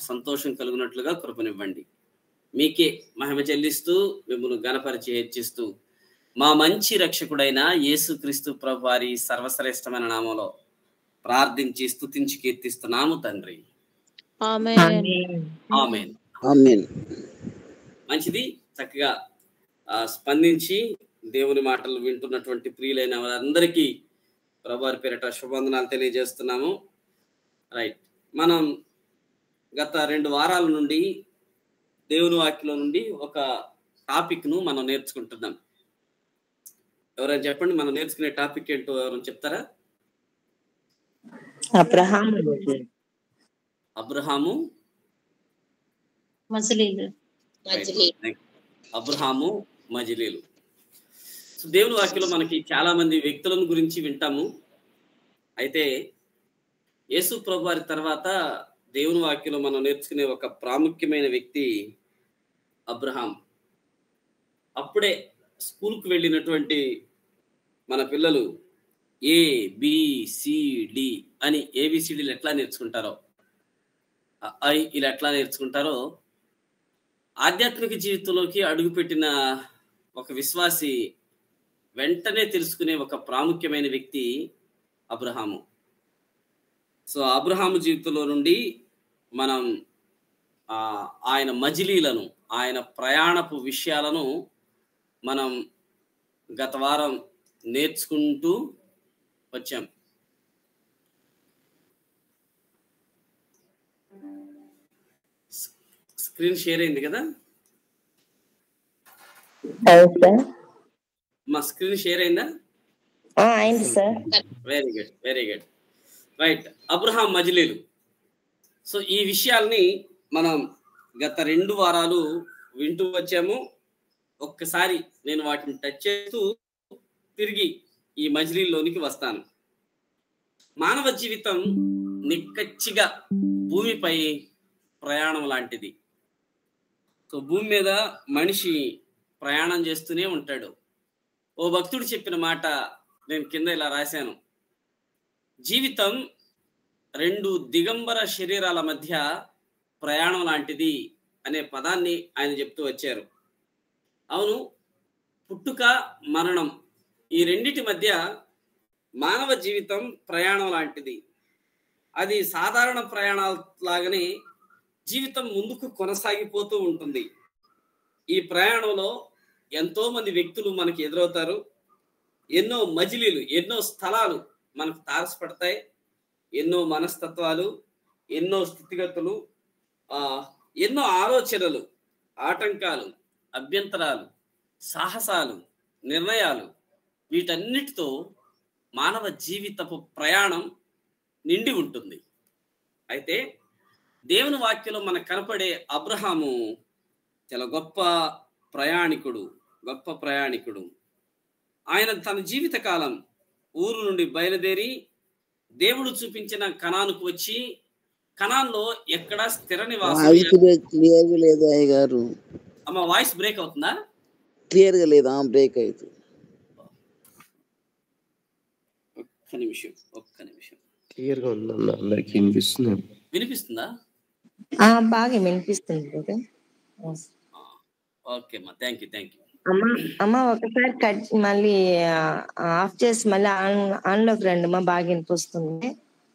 సంతోషం కలుగునట్లుగా కృపనివ్వండి. మీకే మహిమ చెల్లిస్తూ మిమ్మల్ని ఘనపరిచి హెచ్చిస్తూ మా మంచి రక్షకుడైన యేసుక్రీస్తు ప్రభు వారి సర్వశ్రేష్టమైన నామంలో ప్రార్థించి స్తుతించి కీర్తిస్తున్నాము తండ్రి. ఆమేన్. ఆమేన్. మంచిది. చక్కగా స్పందించి దేవుని మాటలు వింటున్నటువంటి ప్రియులైన వారందరికీ ప్రభువారి పేరిట శుభవందనాలు తెలియజేస్తున్నాము. రైట్, మనం గత 2 వారాల నుండి దేవుని వాక్యంలో నుండి ఒక టాపిక్ ను మనం నేర్చుకుంటున్నాం. ఎవరైనా చెప్పండి, మనం నేర్చుకునే టాపిక్ ఏంటో ఎవరైనా చెప్తారా? అబ్రహాము మజిలీలు. సో దేవుని వాక్యంలో మనకి చాలా మంది వ్యక్తులను గురించి వింటాము. అయితే యేసు ప్రభు వారి తర్వాత దేవుని వాక్యంలో మనం నేర్చుకునే ఒక ప్రాముఖ్యమైన వ్యక్తి అబ్రహాం. అప్పుడే స్కూల్కి వెళ్ళినటువంటి మన పిల్లలు ABCD అని ABCDలు ఎట్లా నేర్చుకుంటారో, ఇలా ఎట్లా నేర్చుకుంటారో, ఆధ్యాత్మిక జీవితంలోకి అడుగుపెట్టిన ఒక విశ్వాసి వెంటనే తెలుసుకునే ఒక ప్రాముఖ్యమైన వ్యక్తి అబ్రహాము. సో అబ్రహాము జీవితంలో నుండి మనం ఆయన మజిలీలను, ఆయన ప్రయాణపు విషయాలను మనం గత వారం నేర్చుకుంటూ వచ్చాం. స్క్రీన్ షేర్ అయింది కదా? మా స్క్రీన్ షేర్ అయిందా? Very good, very good. Right, Abraham మజిలీలు. సో ఈ విషయాల్ని మనం గత 2 వారాలు వింటూ వచ్చాము. ఒక్కసారి నేను వాటిని టచ్ చేస్తూ తిరిగి ఈ మజిలీలోనికి వస్తాను. మానవ జీవితం నిక్కచ్చిగా భూమిపై ప్రయాణం లాంటిది. సో భూమి మీద మనిషి ప్రయాణం చేస్తూనే ఉంటాడు. ఓ భక్తుడు చెప్పిన మాట నేను కింద ఇలా రాశాను: జీవితం 2 దిగంబర శరీరాల మధ్య ప్రయాణం లాంటిది అనే పదాన్ని ఆయన చెప్తూ వచ్చారు. అవును, పుట్టుక మరణం ఈ రెండిటి మధ్య మానవ జీవితం ప్రయాణం లాంటిది. అది సాధారణ ప్రయాణాల లాగానే జీవితం ముందుకు కొనసాగిపోతూ ఉంటుంది. ఈ ప్రయాణంలో ఎంతో మంది వ్యక్తులు మనకి ఎదురవుతారు. ఎన్నో మజిలీలు, ఎన్నో స్థలాలు మనకు తారసపడతాయి. ఎన్నో మనస్తత్వాలు, ఎన్నో స్థితిగతులు, ఎన్నో ఆలోచనలు, ఆటంకాలు, అభ్యంతరాలు, సాహసాలు, నిర్ణయాలు, వీటన్నిటితో మానవ జీవితపు ప్రయాణం నిండి ఉంటుంది. అయితే దేవుని వాక్యంలో మనకు కనపడే అబ్రహాము చాలా గొప్ప ప్రయాణికుడు. ఆయన తన జీవిత కాలం ఊరు నుండి బయలుదేరి దేవుడు చూపించిన కనానుకు వచ్చి, కనాన్లో ఎక్కడ స్థిర నివాసం. అమ్మ వాయిస్ బ్రేక్ అవుతుందా? క్లియర్ గా లేదా? బ్రేక్ అవుతుంది. ఒక్క నిమిషం. క్లియర్ గా ఉందన్న, అందరికి వినిపిస్తుందా? బాగా వినిపిస్తుంది. ఓకే అమ్మా, థ్యాంక్ యూ. అమ్మ ఒకసారి కట్ మళ్ళీ ఆఫ్ చేసి మళ్ళీ ఆన్ లోకి రండి అమ్మా, బాగా వినిపిస్తుంది.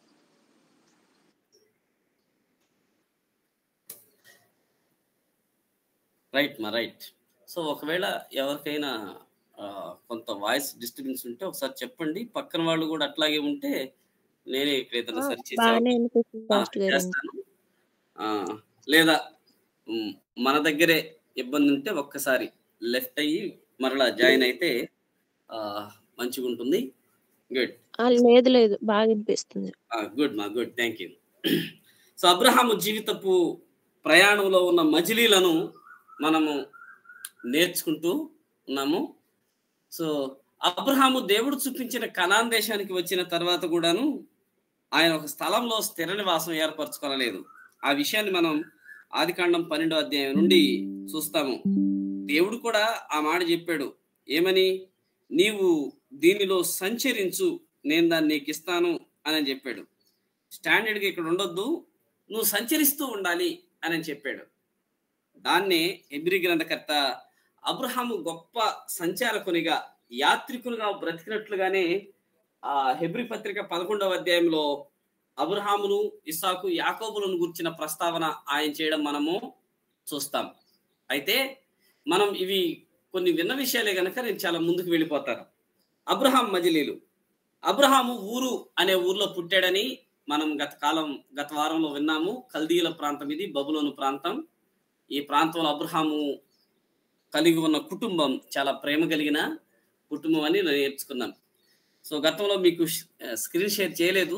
రైట్. సో ఒకవేళ ఎవరికైనా కొంత వాయిస్ డిస్టర్బెన్స్ ఉంటే ఒకసారి చెప్పండి. పక్కన వాళ్ళు కూడా అట్లాగే ఉంటే నేనే ఇక్కడ ఏదైనా సెర్చ్ చేస్తాను. లేదా మన దగ్గరే ఇబ్బంది ఉంటే ఒక్కసారి లెఫ్ట్ అయ్యి మరలా జాయిన్ అయితే మంచిగా ఉంటుంది. గుడ్. లేదు బాగా వినిపిస్తుంది. గుడ్ మా, good, thank you. So Abraham జీవితపు ప్రయాణంలో ఉన్న మజిలీలను మనము నేర్చుకుంటూ ఉన్నాము. సో అబ్రహాము దేవుడు చూపించిన కనాన్ దేశానికి వచ్చిన తర్వాత కూడాను ఆయన ఒక స్థలంలో స్థిర నివాసం ఏర్పరచుకోలేదు. ఆ విషయాన్ని మనం ఆదికాండం 12వ అధ్యాయం నుండి చూస్తాము. దేవుడు కూడా ఆ మాట చెప్పాడు. ఏమని? నీవు దీనిలో సంచరించు, నేను దాన్ని నీకు ఇస్తాను అని చెప్పాడు. స్టాండర్డ్గా ఇక్కడ ఉండొద్దు, నువ్వు సంచరిస్తూ ఉండాలి అని చెప్పాడు. దాన్నే హెబ్రీ గ్రంథకర్త అబ్రహాము గొప్ప సంచారకునిగా యాత్రికులుగా బ్రతికినట్లుగానే ఆ హెబ్రీ పత్రిక 11వ అధ్యాయంలో అబ్రహామును, ఇస్సాకు, యాకోబులను గురించిన ప్రస్తావన ఆయన చేయడం మనము చూస్తాం. అయితే మనం ఇవి కొన్ని విన్న విషయాలే కనుక నేను చాలా ముందుకు వెళ్ళిపోతాను. అబ్రహాం మజిలీలు. అబ్రహాము ఊరు అనే ఊర్లో పుట్టాడని మనం గత వారంలో విన్నాము. కల్దీయుల ప్రాంతం ఇది, బబులోను ప్రాంతం. ఈ ప్రాంతంలో అబ్రహాము కలిగి ఉన్న కుటుంబం చాలా ప్రేమ కలిగిన కుటుంబం అని నేర్చుకున్నాం. సో గతంలో మీకు స్క్రీన్ షేర్ చేయలేదు,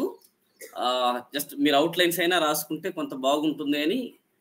జస్ట్ మీరు అవుట్లైన్స్ అయినా రాసుకుంటే కొంత బాగుంటుంది అని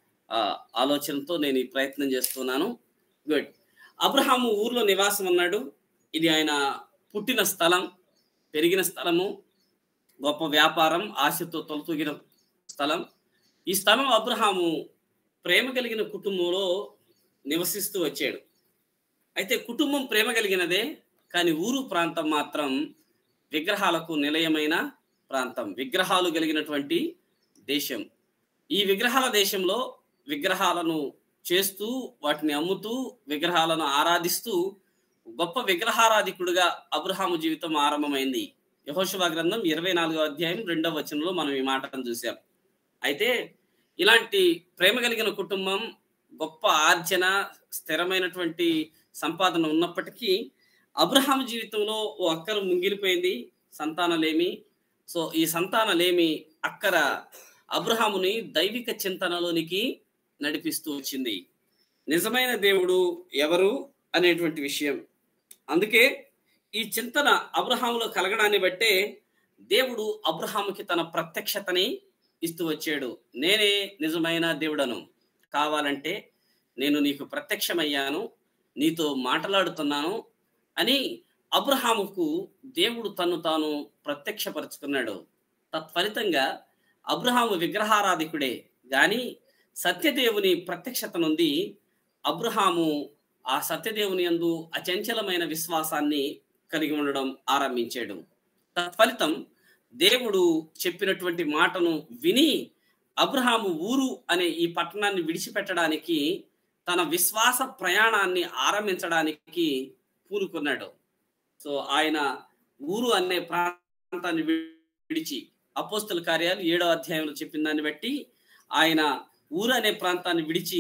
ఆలోచనతో నేను ఈ ప్రయత్నం చేస్తున్నాను. గుడ్. అబ్రహాము ఊర్లో నివాసం ఉన్నాడు. ఇది ఆయన పుట్టిన స్థలం, పెరిగిన స్థలము, గొప్ప వ్యాపారం, ఆశతో తొలతూగిన స్థలం. ఈ స్థలం అబ్రహాము ప్రేమ కలిగిన కుటుంబంలో నివసిస్తూ వచ్చాడు. అయితే కుటుంబం ప్రేమ కలిగినదే, కానీ ఊరు ప్రాంతం మాత్రం విగ్రహాలకు నిలయమైన ప్రాంతం, విగ్రహాలు కలిగినటువంటి దేశం. ఈ విగ్రహాల దేశంలో విగ్రహాలను చేస్తూ, వాటిని అమ్ముతూ, విగ్రహాలను ఆరాధిస్తూ గొప్ప విగ్రహారాధికుడుగా అబ్రహాము జీవితం ఆరంభమైంది. యెహోషువ గ్రంథం 24వ అధ్యాయం 2వ వచనంలో మనం ఈ మాటను చూసాం. అయితే ఇలాంటి ప్రేమ కలిగిన కుటుంబం, గొప్ప ఆర్జన, స్థిరమైనటువంటి సంపాదన ఉన్నప్పటికీ అబ్రహాము జీవితంలో ఓ అక్కర ముంగిలిపోయింది, సంతానలేమి. సో ఈ సంతానలేమి అక్కర అబ్రహాముని దైవిక చింతనలోనికి నడిపిస్తూ వచ్చింది. నిజమైన దేవుడు ఎవరు అనేటువంటి విషయం. అందుకే ఈ చింతన అబ్రహాములో కలగడాన్ని బట్టే దేవుడు అబ్రహాముకి తన ప్రత్యక్షతని ఇస్తూ వచ్చాడు. నేనే నిజమైన దేవుడను, కావాలంటే నేను నీకు ప్రత్యక్షమయ్యాను, నీతో మాట్లాడుతున్నాను అని అబ్రహాముకు దేవుడు తను తాను ప్రత్యక్షపరుచుకున్నాడు. తత్ఫలితంగా అబ్రహాము విగ్రహారాధికుడే గాని సత్యదేవుని ప్రత్యక్షత నుండి అబ్రహాము ఆ సత్యదేవుని యందు అచంచలమైన విశ్వాసాన్ని కలిగి ఉండడం ఆరంభించాడు. తత్ఫలితం దేవుడు చెప్పినటువంటి మాటను విని అబ్రహాము ఊరు అనే ఈ పట్టణాన్ని విడిచిపెట్టడానికి, తన విశ్వాస ప్రయాణాన్ని ఆరంభించడానికి పూనుకున్నాడు. సో ఆయన ఊరు అనే ప్రాంతాన్ని విడిచి, అపోస్తల కార్యాలు 7వ అధ్యాయంలో చెప్పిన దాన్ని బట్టి ఆయన ఊరు అనే ప్రాంతాన్ని విడిచి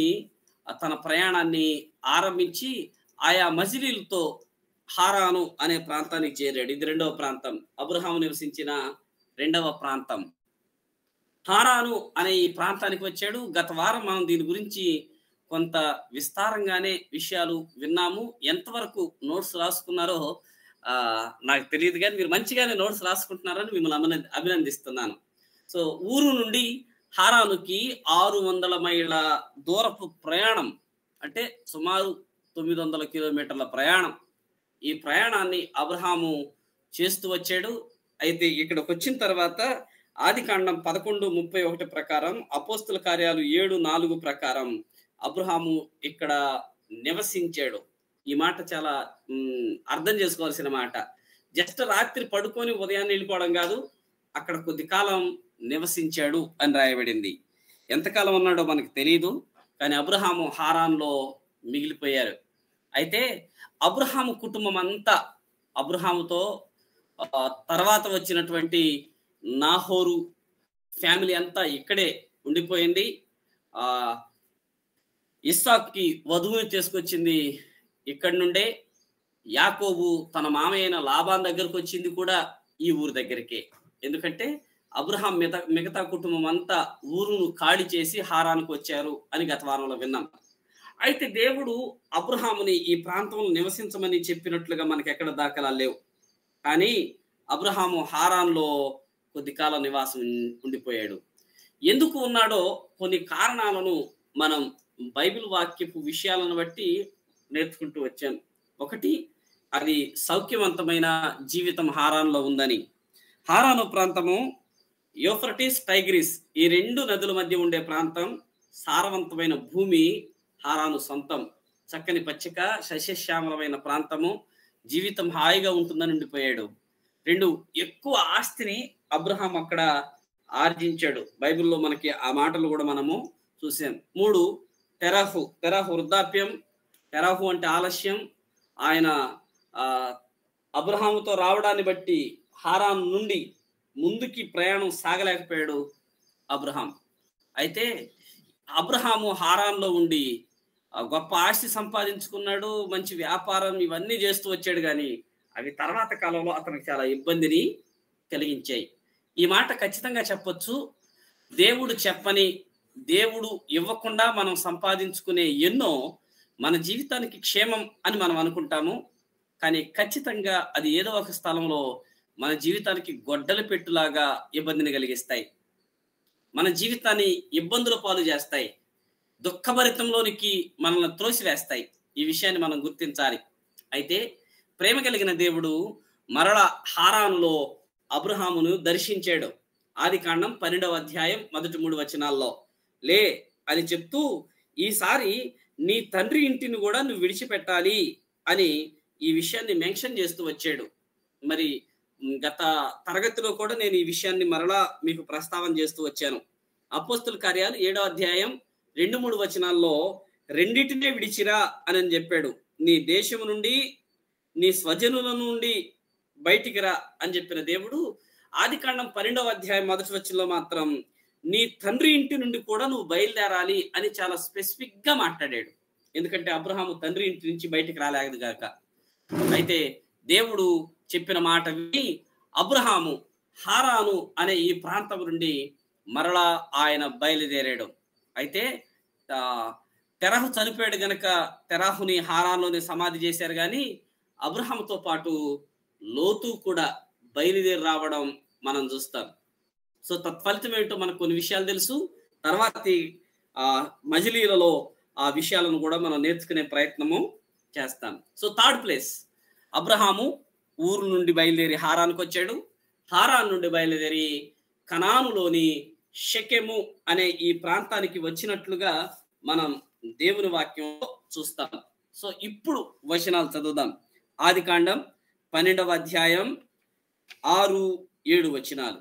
తన ప్రయాణాన్ని ఆరంభించి ఆయా మజిలీలతో హారాను అనే ప్రాంతానికి చేరాడు. ఇది 2వ ప్రాంతం, అబ్రహాము నివసించిన 2వ ప్రాంతం. హారాను అనే ఈ ప్రాంతానికి వచ్చాడు. గత వారం మనం దీని గురించి కొంత విస్తారంగానే విషయాలు విన్నాము. ఎంతవరకు నోట్స్ రాసుకున్నారో నాకు తెలియదు, కానీ మీరు మంచిగానే నోట్స్ రాసుకుంటున్నారని మిమ్మల్ని అభినందిస్తున్నాను. సో ఊరు నుండి హారానుకి 600 మైళ్ళ దూరపు ప్రయాణం, అంటే సుమారు 900 కిలోమీటర్ల ప్రయాణం. ఈ ప్రయాణాన్ని అబ్రహాము చేస్తూ వచ్చాడు. అయితే ఇక్కడికి వచ్చిన తర్వాత ఆదికాండం 11:31 ప్రకారం, అపోస్తల కార్యాలు 7:4 ప్రకారం అబ్రహాము ఇక్కడ నివసించాడు. ఈ మాట చాలా అర్థం చేసుకోవాల్సిన మాట. జస్ట్ రాత్రి పడుకొని ఉదయాన్నే వెళ్ళిపోవడం కాదు, అక్కడ కొద్ది కాలం నివసించాడు అని రాయబడింది. ఎంతకాలం ఉన్నాడో మనకు తెలియదు, కానీ అబ్రహాము హారాన్లో మిగిలిపోయారు. అయితే అబ్రహాము కుటుంబం అంతా, అబ్రహాముతో తర్వాత వచ్చినటువంటి నాహోరు ఫ్యామిలీ అంతా ఇక్కడే ఉండిపోయింది. ఇస్సాకుకి వధువుని తీసుకొచ్చింది ఇక్కడి నుండే. యాకోబు తన మామయ్యైన లాబాన్ దగ్గరకు వచ్చింది కూడా ఈ ఊరు దగ్గరికే. ఎందుకంటే అబ్రహాం మిగతా కుటుంబం అంతా ఊరును ఖాళీ చేసి హారానికి వచ్చారు అని గత వారంలో విన్నాం. అయితే దేవుడు అబ్రహాముని ఈ ప్రాంతంలో నివసించమని చెప్పినట్లుగా మనకి ఎక్కడ దాఖలాలు లేవు. కానీ అబ్రహాము హారాన్లో కొద్ది కాలం నివాసం ఉండిపోయాడు. ఎందుకు ఉన్నాడో కొన్ని కారణాలను మనం బైబిల్ వాక్యపు విషయాలను బట్టి నేర్చుకుంటూ వచ్చాను. ఒకటి, అది సౌఖ్యవంతమైన జీవితం హారాన్లో ఉందని. హారాను ప్రాంతము యూఫ్రటీస్, టైగ్రిస్ ఈ 2 నదుల మధ్య ఉండే ప్రాంతం. సారవంతమైన భూమి హారాను సొంతం. చక్కని పచ్చిక సస్యశ్యామలమైన ప్రాంతము. జీవితం హాయిగా ఉంటుందని ఉండిపోయాడు. 2, ఎక్కువ ఆస్తిని అబ్రహాం అక్కడ ఆర్జించాడు. బైబిల్లో మనకి ఆ మాటలు కూడా మనము చూసాం. 3 తెరహు వృద్ధాప్యం. తెరహు అంటే ఆలస్యం. ఆయన అబ్రహాముతో రావడాన్ని బట్టి హారాన్ నుండి ముందుకి ప్రయాణం సాగలేకపోయాడు అబ్రహాం. అయితే అబ్రహాము హారాన్లో ఉండి గొప్ప ఆస్తి సంపాదించుకున్నాడు, మంచి వ్యాపారం ఇవన్నీ చేస్తూ వచ్చాడు. కానీ అవి తర్వాత కాలంలో అతనికి చాలా ఇబ్బందిని కలిగించాయి. ఈ మాట ఖచ్చితంగా చెప్పొచ్చు. దేవుడు చెప్పని, దేవుడు ఇవ్వకుండా మనం సంపాదించుకునే ఎన్నో మన జీవితానికి క్షేమం అని మనం అనుకుంటాము. కానీ ఖచ్చితంగా అది ఏదో ఒక స్థలంలో మన జీవితానికి గొడ్డలి పెట్టులాగా ఇబ్బందిని కలిగిస్తాయి. మన జీవితాన్ని ఇబ్బందుల పాలు చేస్తాయి. దుఃఖభరితంలోనికి మనల్ని త్రోసివేస్తాయి. ఈ విషయాన్ని మనం గుర్తించాలి. అయితే ప్రేమ కలిగిన దేవుడు మరల హారానులో అబ్రహామును దర్శించాడు. ఆదికాండం 12వ అధ్యాయం మొదటి 3 వచనాల్లో లే అని చెప్తూ, ఈసారి నీ తండ్రి ఇంటిని కూడా నువ్వు విడిచిపెట్టాలి అని ఈ విషయాన్ని మెన్షన్ చేస్తూ వచ్చాడు. మరి గత తరగతిలో కూడా నేను ఈ విషయాన్ని మరలా మీకు ప్రస్తావన చేస్తూ వచ్చాను. అపోస్తుల కార్యాలు 7వ అధ్యాయం 2-3 వచనాల్లో రెండింటినే విడిచిరా అని చెప్పాడు. నీ దేశము నుండి, నీ స్వజనుల నుండి బయటికి రా అని చెప్పిన దేవుడు ఆదికాండం 12వ అధ్యాయం మొదటి వచనంలో మాత్రం నీ తండ్రి ఇంటి నుండి కూడా నువ్వు బయలుదేరాలి అని చాలా స్పెసిఫిక్ గా మాట్లాడాడు. ఎందుకంటే అబ్రహాము తండ్రి ఇంటి నుంచి బయటికి రాలేదు గాక. అయితే దేవుడు చెప్పిన మాట విని అబ్రహాము హారాను అనే ఈ ప్రాంతం నుండి మరలా ఆయన బయలుదేరాడు. అయితే తెరహు చనిపోయాడు గనక తెరహుని హారాన్లోనే సమాధి చేశారు. కానీ అబ్రహాముతో పాటు లోతు కూడా బయలుదేరి రావడం మనం చూస్తాం. సో తత్ఫలితం ఏమిటో మనకు కొన్ని విషయాలు తెలుసు. తర్వాతి మజిలీలలో ఆ విషయాలను కూడా మనం నేర్చుకునే ప్రయత్నము చేస్తాం. సో 3rd ప్లేస్, అబ్రహాము ఊరు నుండి బయలుదేరి హారానికి వచ్చాడు. హారాన్ నుండి బయలుదేరి కనానులోని షెకెము అనే ఈ ప్రాంతానికి వచ్చినట్లుగా మనం దేవుని వాక్యంలో చూస్తాం. సో ఇప్పుడు వచనాలు చదువుదాం. ఆదికాండం 12వ అధ్యాయం 6-7 వచనాలు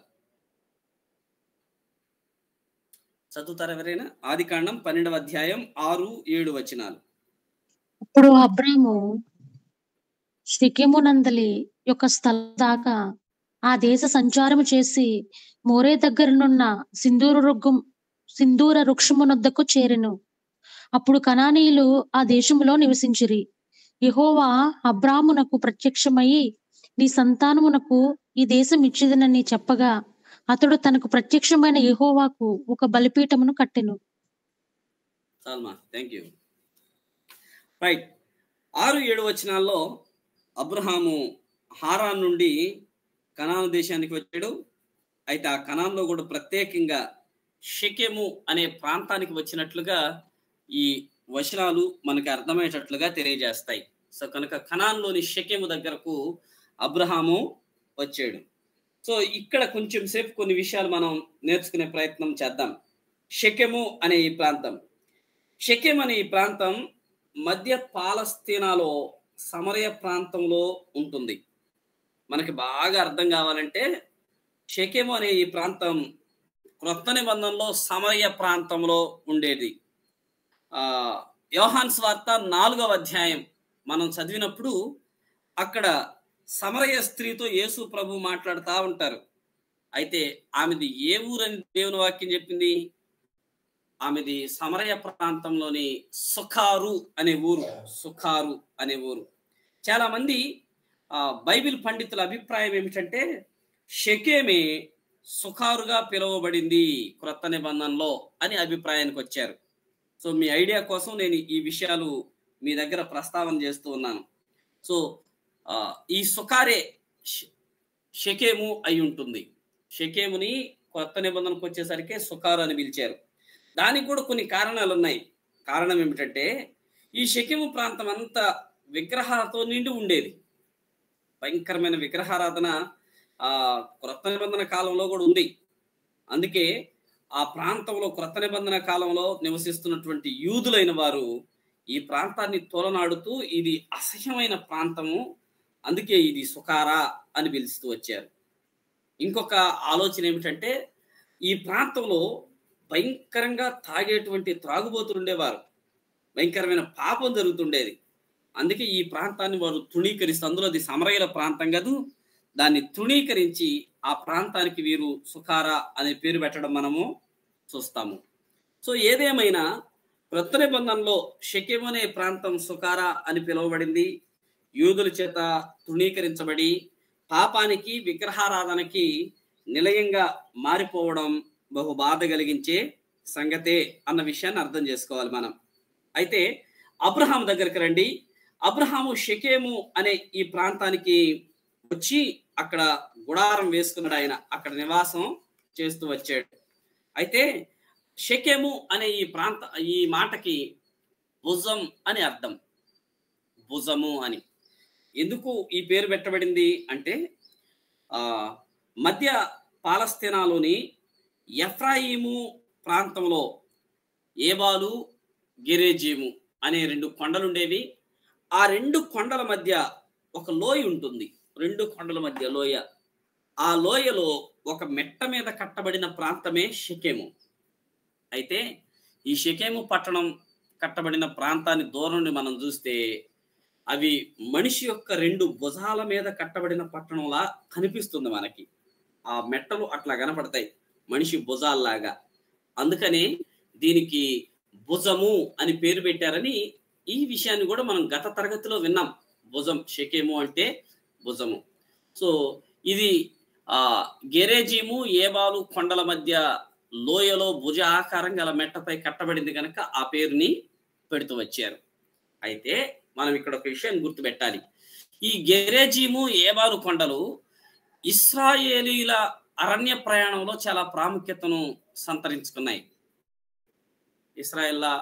చదువుతారు ఎవరైనా? ఆదికాండం 12వ అధ్యాయం 6-7 వచనాలు. అప్పుడు అబ్రాము షెకెమునందలి యొక్క స్థలం దాకా ఆ దేశ సంచారము చేసి మోరే దగ్గరనున్న సింధూర వృక్షమునొద్దకు చేరెను. అప్పుడు కనానీయులు ఆ దేశములో నివసించిరి. యెహోవా అబ్రామునకు ప్రత్యక్షమై నీ సంతానమునకు ఈ దేశం ఇచ్చిదనని చెప్పగా అతడు తనకు ప్రత్యక్షమైన యెహోవాకు ఒక బలిపీఠమును కట్టెను. Thank you. రైట్. 6-7 వచనాల్లో అబ్రహాము హారాన్ నుండి కనాను దేశానికి వచ్చాడు. అయితే ఆ కనాన్లో కూడా ప్రత్యేకంగా షెకెము అనే ప్రాంతానికి వచ్చినట్లుగా ఈ వచనాలు మనకి అర్థమయ్యేటట్లుగా తెలియజేస్తాయి. సో కనుక కనాన్లోని షెకెము దగ్గరకు అబ్రహాము వచ్చాడు. సో ఇక్కడ కొంచెం సేపు కొన్ని విషయాలు మనం నేర్చుకునే ప్రయత్నం చేద్దాం. షెకెము అనే ఈ ప్రాంతం, షెకెం అనే ఈ ప్రాంతం మధ్య పాలస్తీనాలో సమరయ ప్రాంతంలో ఉంటుంది. మనకి బాగా అర్థం కావాలంటే షెకెము అనే ఈ ప్రాంతం క్రొత్త నిబంధనలో సమరయ ప్రాంతంలో ఉండేది. యోహాను సువార్త 4వ అధ్యాయం మనం చదివినప్పుడు అక్కడ సమరయ స్త్రీతో యేసు ప్రభు మాట్లాడుతూ ఉంటారు. అయితే ఆమెది ఏ ఊరని దేవుని వాక్యం చెప్పింది? ఆమెది సమరయ ప్రాంతంలోని సుఖారు అనే ఊరు. సుఖారు అనే ఊరు. చాలా మంది బైబిల్ పండితుల అభిప్రాయం ఏమిటంటే షెకెమే సుఖారుగా పిలువబడింది క్రొత్త నిబంధనలో అని అభిప్రాయానికి వచ్చారు. సో మీ ఐడియా కోసం నేను ఈ విషయాలు మీ దగ్గర ప్రస్తావన చేస్తూ ఉన్నాను. సో ఈ సుఖారే షెకెము అయి ఉంటుంది. షెకెముని కొత్త నిబంధనకు వచ్చేసరికి సుఖారు అని పిలిచారు. దానికి కూడా కొన్ని కారణాలు ఉన్నాయి. కారణం ఏమిటంటే ఈ షెకెము ప్రాంతం అంతా విగ్రహాలతో నిండి ఉండేది. భయంకరమైన విగ్రహారాధన క్రొత్త నిబంధన కాలంలో కూడా ఉంది. అందుకే ఆ ప్రాంతంలో క్రొత్త నిబంధన కాలంలో నివసిస్తున్నటువంటి యూదులైన వారు ఈ ప్రాంతాన్ని తోలనాడుతూ ఇది అసహ్యమైన ప్రాంతము, అందుకే ఇది సుఖారా అని పిలుస్తూ వచ్చారు. ఇంకొక ఆలోచన ఏమిటంటే ఈ ప్రాంతంలో భయంకరంగా తాగేటువంటి త్రాగుబోతులు ఉండేవారు. భయంకరమైన పాపం జరుగుతుండేది. అందుకే ఈ ప్రాంతాన్ని వారు తృణీకరిస్తూ, అందులో అది సమరయుల ప్రాంతం కాదు, దాన్ని తృణీకరించి ఆ ప్రాంతానికి వీరు సుకారా అనే పేరు పెట్టడం మనము చూస్తాము. సో ఏదేమైనా క్రొత్త నిబంధనలో షెకెము అనే ప్రాంతం సుకారా అని పిలువబడింది. యూదుల చేత తృణీకరించబడి పాపానికి, విగ్రహారాధనకి నిలయంగా మారిపోవడం బహు బాధ కలిగించే సంగతే అన్న విషయాన్ని అర్థం చేసుకోవాలి మనం. అయితే అబ్రహాం దగ్గరికి రండి. అబ్రహాము షెకెము అనే ఈ ప్రాంతానికి వచ్చి అక్కడ గుడారం వేసుకున్నాడు. ఆయన అక్కడ నివాసం చేస్తూ వచ్చాడు. అయితే షెకెము అనే ఈ మాటకి భుజం అని అర్థం. భుజము అని ఎందుకు ఈ పేరు పెట్టబడింది అంటే మధ్య పాలస్తీనాలోని ఎఫ్రాయిము ప్రాంతంలో ఏబాలు, గెరేజీము అనే 2 కొండలు ఉండేవి. ఆ 2 కొండల మధ్య ఒక లోయ ఉంటుంది. 2 కొండల మధ్య లోయ. ఆ లోయలో ఒక మెట్ట మీద కట్టబడిన ప్రాంతమే షెకెము. అయితే ఈ షెకెము పట్టణం కట్టబడిన ప్రాంతాన్ని దూరం నుండి మనం చూస్తే అవి మనిషి యొక్క 2 భుజాల మీద కట్టబడిన పట్టణంలా కనిపిస్తుంది మనకి. ఆ మెట్టలు అట్లా కనపడతాయి మనిషి భుజాల్లాగా. అందుకనే దీనికి భుజము అని పేరు పెట్టారని ఈ విషయాన్ని కూడా మనం గత తరగతిలో విన్నాం. భుజం, షెకెము అంటే భుజము. సో ఇది గెరేజీము, ఏబాలు కొండల మధ్య లోయలో భుజ ఆకారం గల మెట్టపై కట్టబడింది కనుక ఆ పేరుని పెడుతూ వచ్చారు. అయితే మనం ఇక్కడ ఒక విషయాన్ని గుర్తుపెట్టాలి. ఈ గెరేజీము, ఏబాలు కొండలు ఇశ్రాయేలీల అరణ్య ప్రయాణంలో చాలా ప్రాముఖ్యతను సంతరించుకున్నాయి. ఇశ్రాయేళ్ల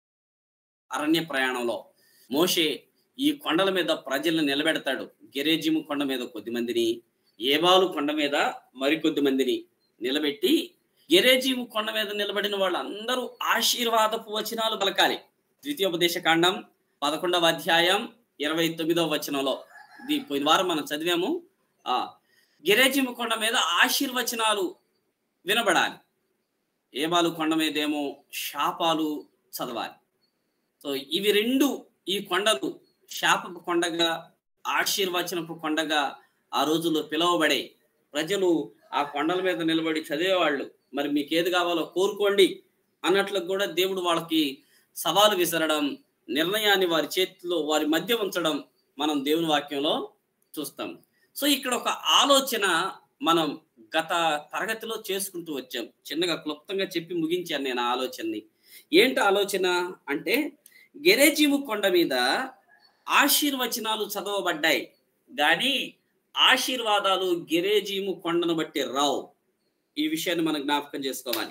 అరణ్య ప్రయాణంలో మోషే ఈ కొండల మీద ప్రజలను నిలబెడతాడు. గెరేజీము కొండ మీద కొద్దిమందిని, ఏబాలు కొండ మీద మరికొద్ది మందిని నిలబెట్టి, గెరేజీము కొండ మీద నిలబడిన వాళ్ళందరూ ఆశీర్వాదపు వచనాలు పలకాలి. ద్వితీయోపదేశ కాండం 11వ అధ్యాయం 29వ వచనంలో, ఇది పోయిన వారం మనం చదివాము. గెరేజీము కొండ మీద ఆశీర్వచనాలు వినబడాలి. ఏబాలు కొండ మీద ఏమో శాపాలు చదవాలి. సో ఇవి 2 ఈ కొండలు శాపపు కొండగా, ఆశీర్వచనపు కొండగా ఆ రోజుల్లో పిలువబడే. ప్రజలు ఆ కొండల మీద నిలబడి చదివేవాళ్ళు. మరి మీకు ఏది కావాలో కోరుకోండి అన్నట్లు కూడా దేవుడు వాళ్ళకి సవాలు విసరడం, నిర్ణయాన్ని వారి చేతిలో, వారి మధ్య ఉంచడం మనం దేవుని వాక్యంలో చూస్తాం. సో ఇక్కడ ఒక ఆలోచన మనం గత తరగతిలో చేసుకుంటూ వచ్చాం. చిన్నగా క్లుప్తంగా చెప్పి ముగించాను నేను ఆ ఆలోచనని. ఏంటి ఆలోచన అంటే, గెరేజీము కొండ మీద ఆశీర్వచనాలు చదవబడ్డాయి కానీ ఆశీర్వాదాలు గెరేజీము కొండను బట్టి రావు. ఈ విషయాన్ని మనం జ్ఞాపకం చేసుకోవాలి.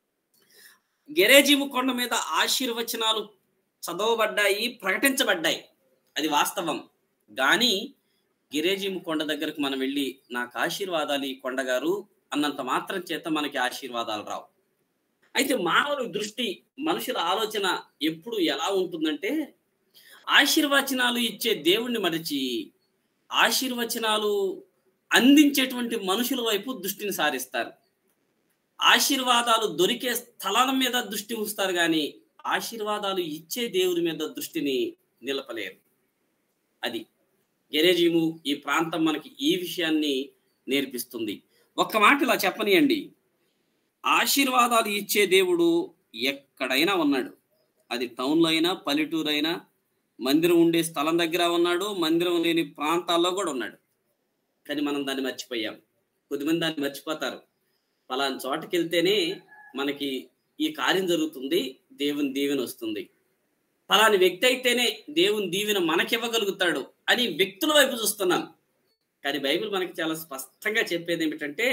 గెరేజీము కొండ మీద ఆశీర్వచనాలు చదవబడ్డాయి, ప్రకటించబడ్డాయి, అది వాస్తవం. కానీ గెరేజీము కొండ దగ్గరకు మనం వెళ్ళి నాకు ఆశీర్వాదాలు ఈ కొండగారు అన్నంత మాత్రం చేత మనకి ఆశీర్వాదాలు రావు. అయితే మానవుల దృష్టి, మనుషుల ఆలోచన ఎప్పుడు ఎలా ఉంటుందంటే, ఆశీర్వచనాలు ఇచ్చే దేవుణ్ణి మరిచి ఆశీర్వచనాలు అందించేటువంటి మనుషుల వైపు దృష్టిని సారిస్తారు. ఆశీర్వాదాలు దొరికే స్థలం మీద దృష్టి ఉంచుతారు కానీ ఆశీర్వాదాలు ఇచ్చే దేవుని మీద దృష్టిని నిలపలేరు. అది గెరేజీము ఈ ప్రాంతం మనకి ఈ విషయాన్ని నేర్పిస్తుంది. ఒక్క మాట ఇలా చెప్పనియండి, ఆశీర్వాదాలు ఇచ్చే దేవుడు ఎక్కడైనా ఉన్నాడు. అది టౌన్లో అయినా, పల్లెటూరు అయినా, మందిరం ఉండే స్థలం దగ్గర ఉన్నాడు, మందిరం లేని ప్రాంతాల్లో కూడా ఉన్నాడు. కానీ మనం దాన్ని మర్చిపోయాం. కొద్దిమంది దాన్ని మర్చిపోతారు. పలానా చోటకి వెళ్తేనే మనకి ఈ కార్యం జరుగుతుంది, దేవుని దీవెన వస్తుంది, పలాని వ్యక్తి అయితేనే దేవుని దీవెన మనకివ్వగలుగుతాడు అని వ్యక్తుల వైపు చూస్తున్నాం. కానీ బైబిల్ మనకి చాలా స్పష్టంగా చెప్పేది ఏమిటంటే,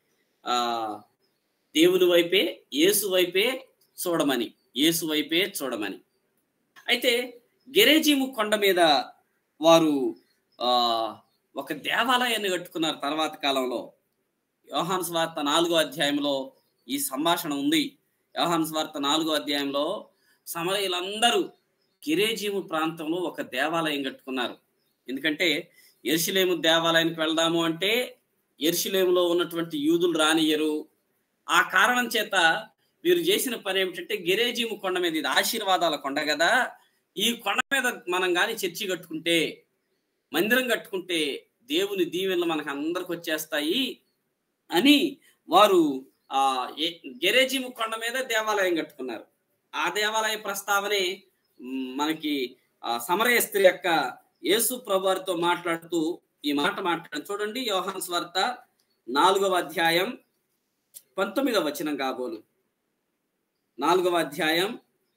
దేవుని వైపే, యేసు వైపే చూడమని, యేసు వైపే చూడమని. అయితే గెరేజీము కొండ మీద వారు ఒక దేవాలయాన్ని కట్టుకున్నారు తర్వాత కాలంలో. యోహాను సువార్త 4వ అధ్యాయంలో ఈ సంభాషణ ఉంది. యోహాను సువార్త 4వ అధ్యాయంలో సమరయులందరూ గెరేజీము ప్రాంతంలో ఒక దేవాలయం కట్టుకున్నారు. ఎందుకంటే యెరూషలేము దేవాలయానికి వెళ్దాము అంటే యెరూషలేములో ఉన్నటువంటి యూదులు రానియరు, ఆ కారణం చేత వీరు చేసిన పని ఏమిటంటే గెరేజీము కొండ మీద, ఇది ఆశీర్వాదాల కొండ కదా, ఈ కొండ మీద మనం కానీ చర్చి కట్టుకుంటే, మందిరం కట్టుకుంటే దేవుని దీవెనలు మనకు అందరికి వచ్చేస్తాయి అని వారు గెరేజీము కొండ మీద దేవాలయం కట్టుకున్నారు. ఆ దేవాలయ ప్రస్తావనే మనకి సమరయ స్త్రీ యొక్క యేసు ప్రభువారితో మాట్లాడుతూ ఈ మాట మాట్లాడు. చూడండి, యోహాను సువార్త 4వ అధ్యాయం 19వ వచనం కాబోలు. 4వ అధ్యాయం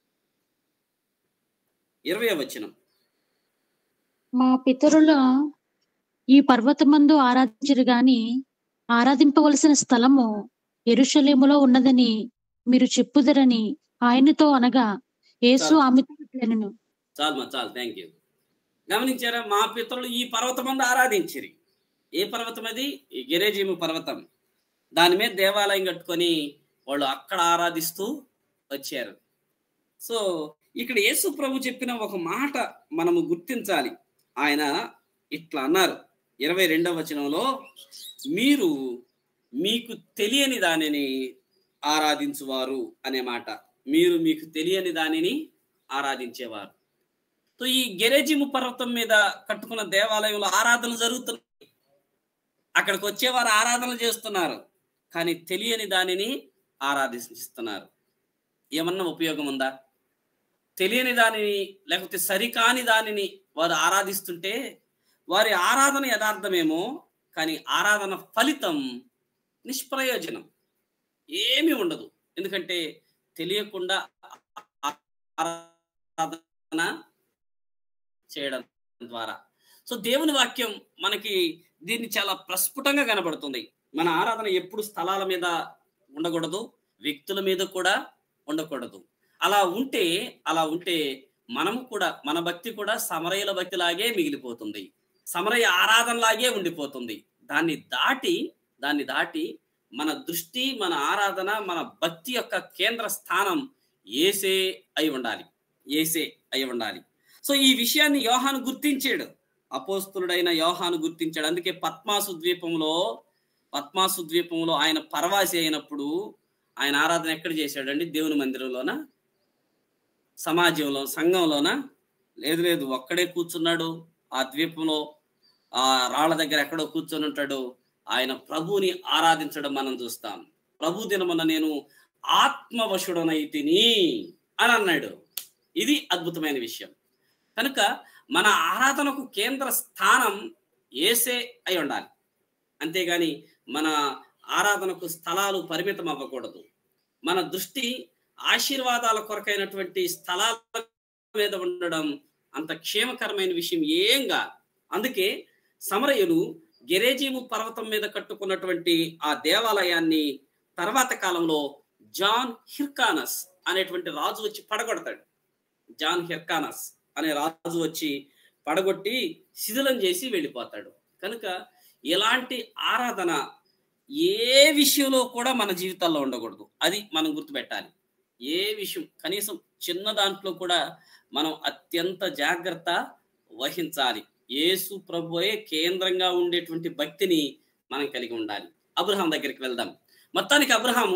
20వ వచనం. మా పితరుల ఈ పర్వతమందు ఆరాధించరు గాని ఆరాధింపవలసిన స్థలము యెరూషలేములో ఉన్నదని మీరు చెప్పుదరని ఆయనతో అనగా, యేసు ఆమెతో ఇట్లనెను. చాలు, థ్యాంక్ యూ. గమనించారా? మా పితరులు ఈ పర్వతమందు ఆరాధించిరి. ఏ పర్వతం అది? ఈ గెరేజీము పర్వతం. దాని మీద దేవాలయం కట్టుకొని వాళ్ళు అక్కడ ఆరాధిస్తూ వచ్చారు. సో ఇక్కడ యేసు ప్రభు చెప్పిన ఒక మాట మనము గుర్తించాలి. ఆయన ఇట్లా అన్నారు 22వ వచనంలో, మీరు మీకు తెలియని దానిని ఆరాధించువారు అనే మాట. మీరు మీకు తెలియని దానిని ఆరాధించేవారు. సో ఈ గెరేజీము పర్వతం మీద కట్టుకున్న దేవాలయంలో ఆరాధనలు జరుగుతున్నాయి. అక్కడికి వచ్చేవారు ఆరాధనలు చేస్తున్నారు, కానీ తెలియని దానిని ఆరాధిస్తున్నారు. ఏమన్నా ఉపయోగం ఉందా? తెలియని దానిని, లేకపోతే సరికాని దానిని వారు ఆరాధిస్తుంటే వారి ఆరాధన యథార్థమేమో, కానీ ఆరాధన ఫలితం నిష్ప్రయోజనం, ఏమీ ఉండదు. ఎందుకంటే తెలియకుండా ఆరాధన చేయడం ద్వారా. సో దేవుని వాక్యం మనకి దీన్ని చాలా ప్రస్ఫుటంగా కనబడుతుంది. మన ఆరాధన ఎప్పుడు స్థలాల మీద ఉండకూడదు, వ్యక్తుల మీద కూడా ఉండకూడదు. అలా ఉంటే మనము కూడా, మన భక్తి కూడా సమరయుల భక్తిలాగే మిగిలిపోతుంది, సమరయ ఆరాధనలాగే ఉండిపోతుంది. దాన్ని దాటి మన దృష్టి, మన ఆరాధన, మన భక్తి యొక్క కేంద్ర స్థానం యేసే అయి ఉండాలి. సో ఈ విషయాన్ని యోహాను గుర్తించాడు, అపోస్తులుడైన యోహాను గుర్తించాడు. అందుకే పద్మాసు ద్వీపంలో ఆయన పరవాసి అయినప్పుడు ఆయన ఆరాధన ఎక్కడ చేశాడండి? దేవుని మందిరంలోనా, సమాజంలో, సంఘంలోనా? లేదు, ఒక్కడే కూర్చున్నాడు ఆ ద్వీపంలో, ఆ రాళ్ల దగ్గర ఎక్కడో కూర్చొని ఉంటాడు. ఆయన ప్రభువుని ఆరాధించడం మనం చూస్తాం. ప్రభు దినమున నేను ఆత్మవశుడనైతిని అని అన్నాడు. ఇది అద్భుతమైన విషయం. కనుక మన ఆరాధనకు కేంద్ర స్థానం యేసే అయి ఉండాలి. అంతేగాని మన ఆరాధనకు స్థలాలు పరిమితం అవ్వకూడదు. మన దృష్టి ఆశీర్వాదాల కొరకైనటువంటి స్థలాల మీద ఉండడం అంత క్షేమకరమైన విషయం ఏం కాదు. అందుకే సమరయులు గెరేజీము పర్వతం మీద కట్టుకున్నటువంటి ఆ దేవాలయాన్ని తర్వాత కాలంలో జాన్ హిర్కానస్ అనేటువంటి రాజు వచ్చి పడగొడతాడు. జాన్ హిర్కానస్ అనే రాజు వచ్చి పడగొట్టి శిథిలం చేసి వెళ్ళిపోతాడు. కనుక ఎలాంటి ఆరాధన ఏ విషయంలో కూడా మన జీవితాల్లో ఉండకూడదు. అది మనం గుర్తుపెట్టాలి. ఏ విషయం, కనీసం చిన్న దాంట్లో కూడా మనం అత్యంత జాగ్రత్త వహించాలి. యేసు ప్రభువే కేంద్రంగా ఉండేటువంటి భక్తిని మనం కలిగి ఉండాలి. అబ్రహాం దగ్గరికి వెళ్దాం. మొత్తానికి అబ్రహాము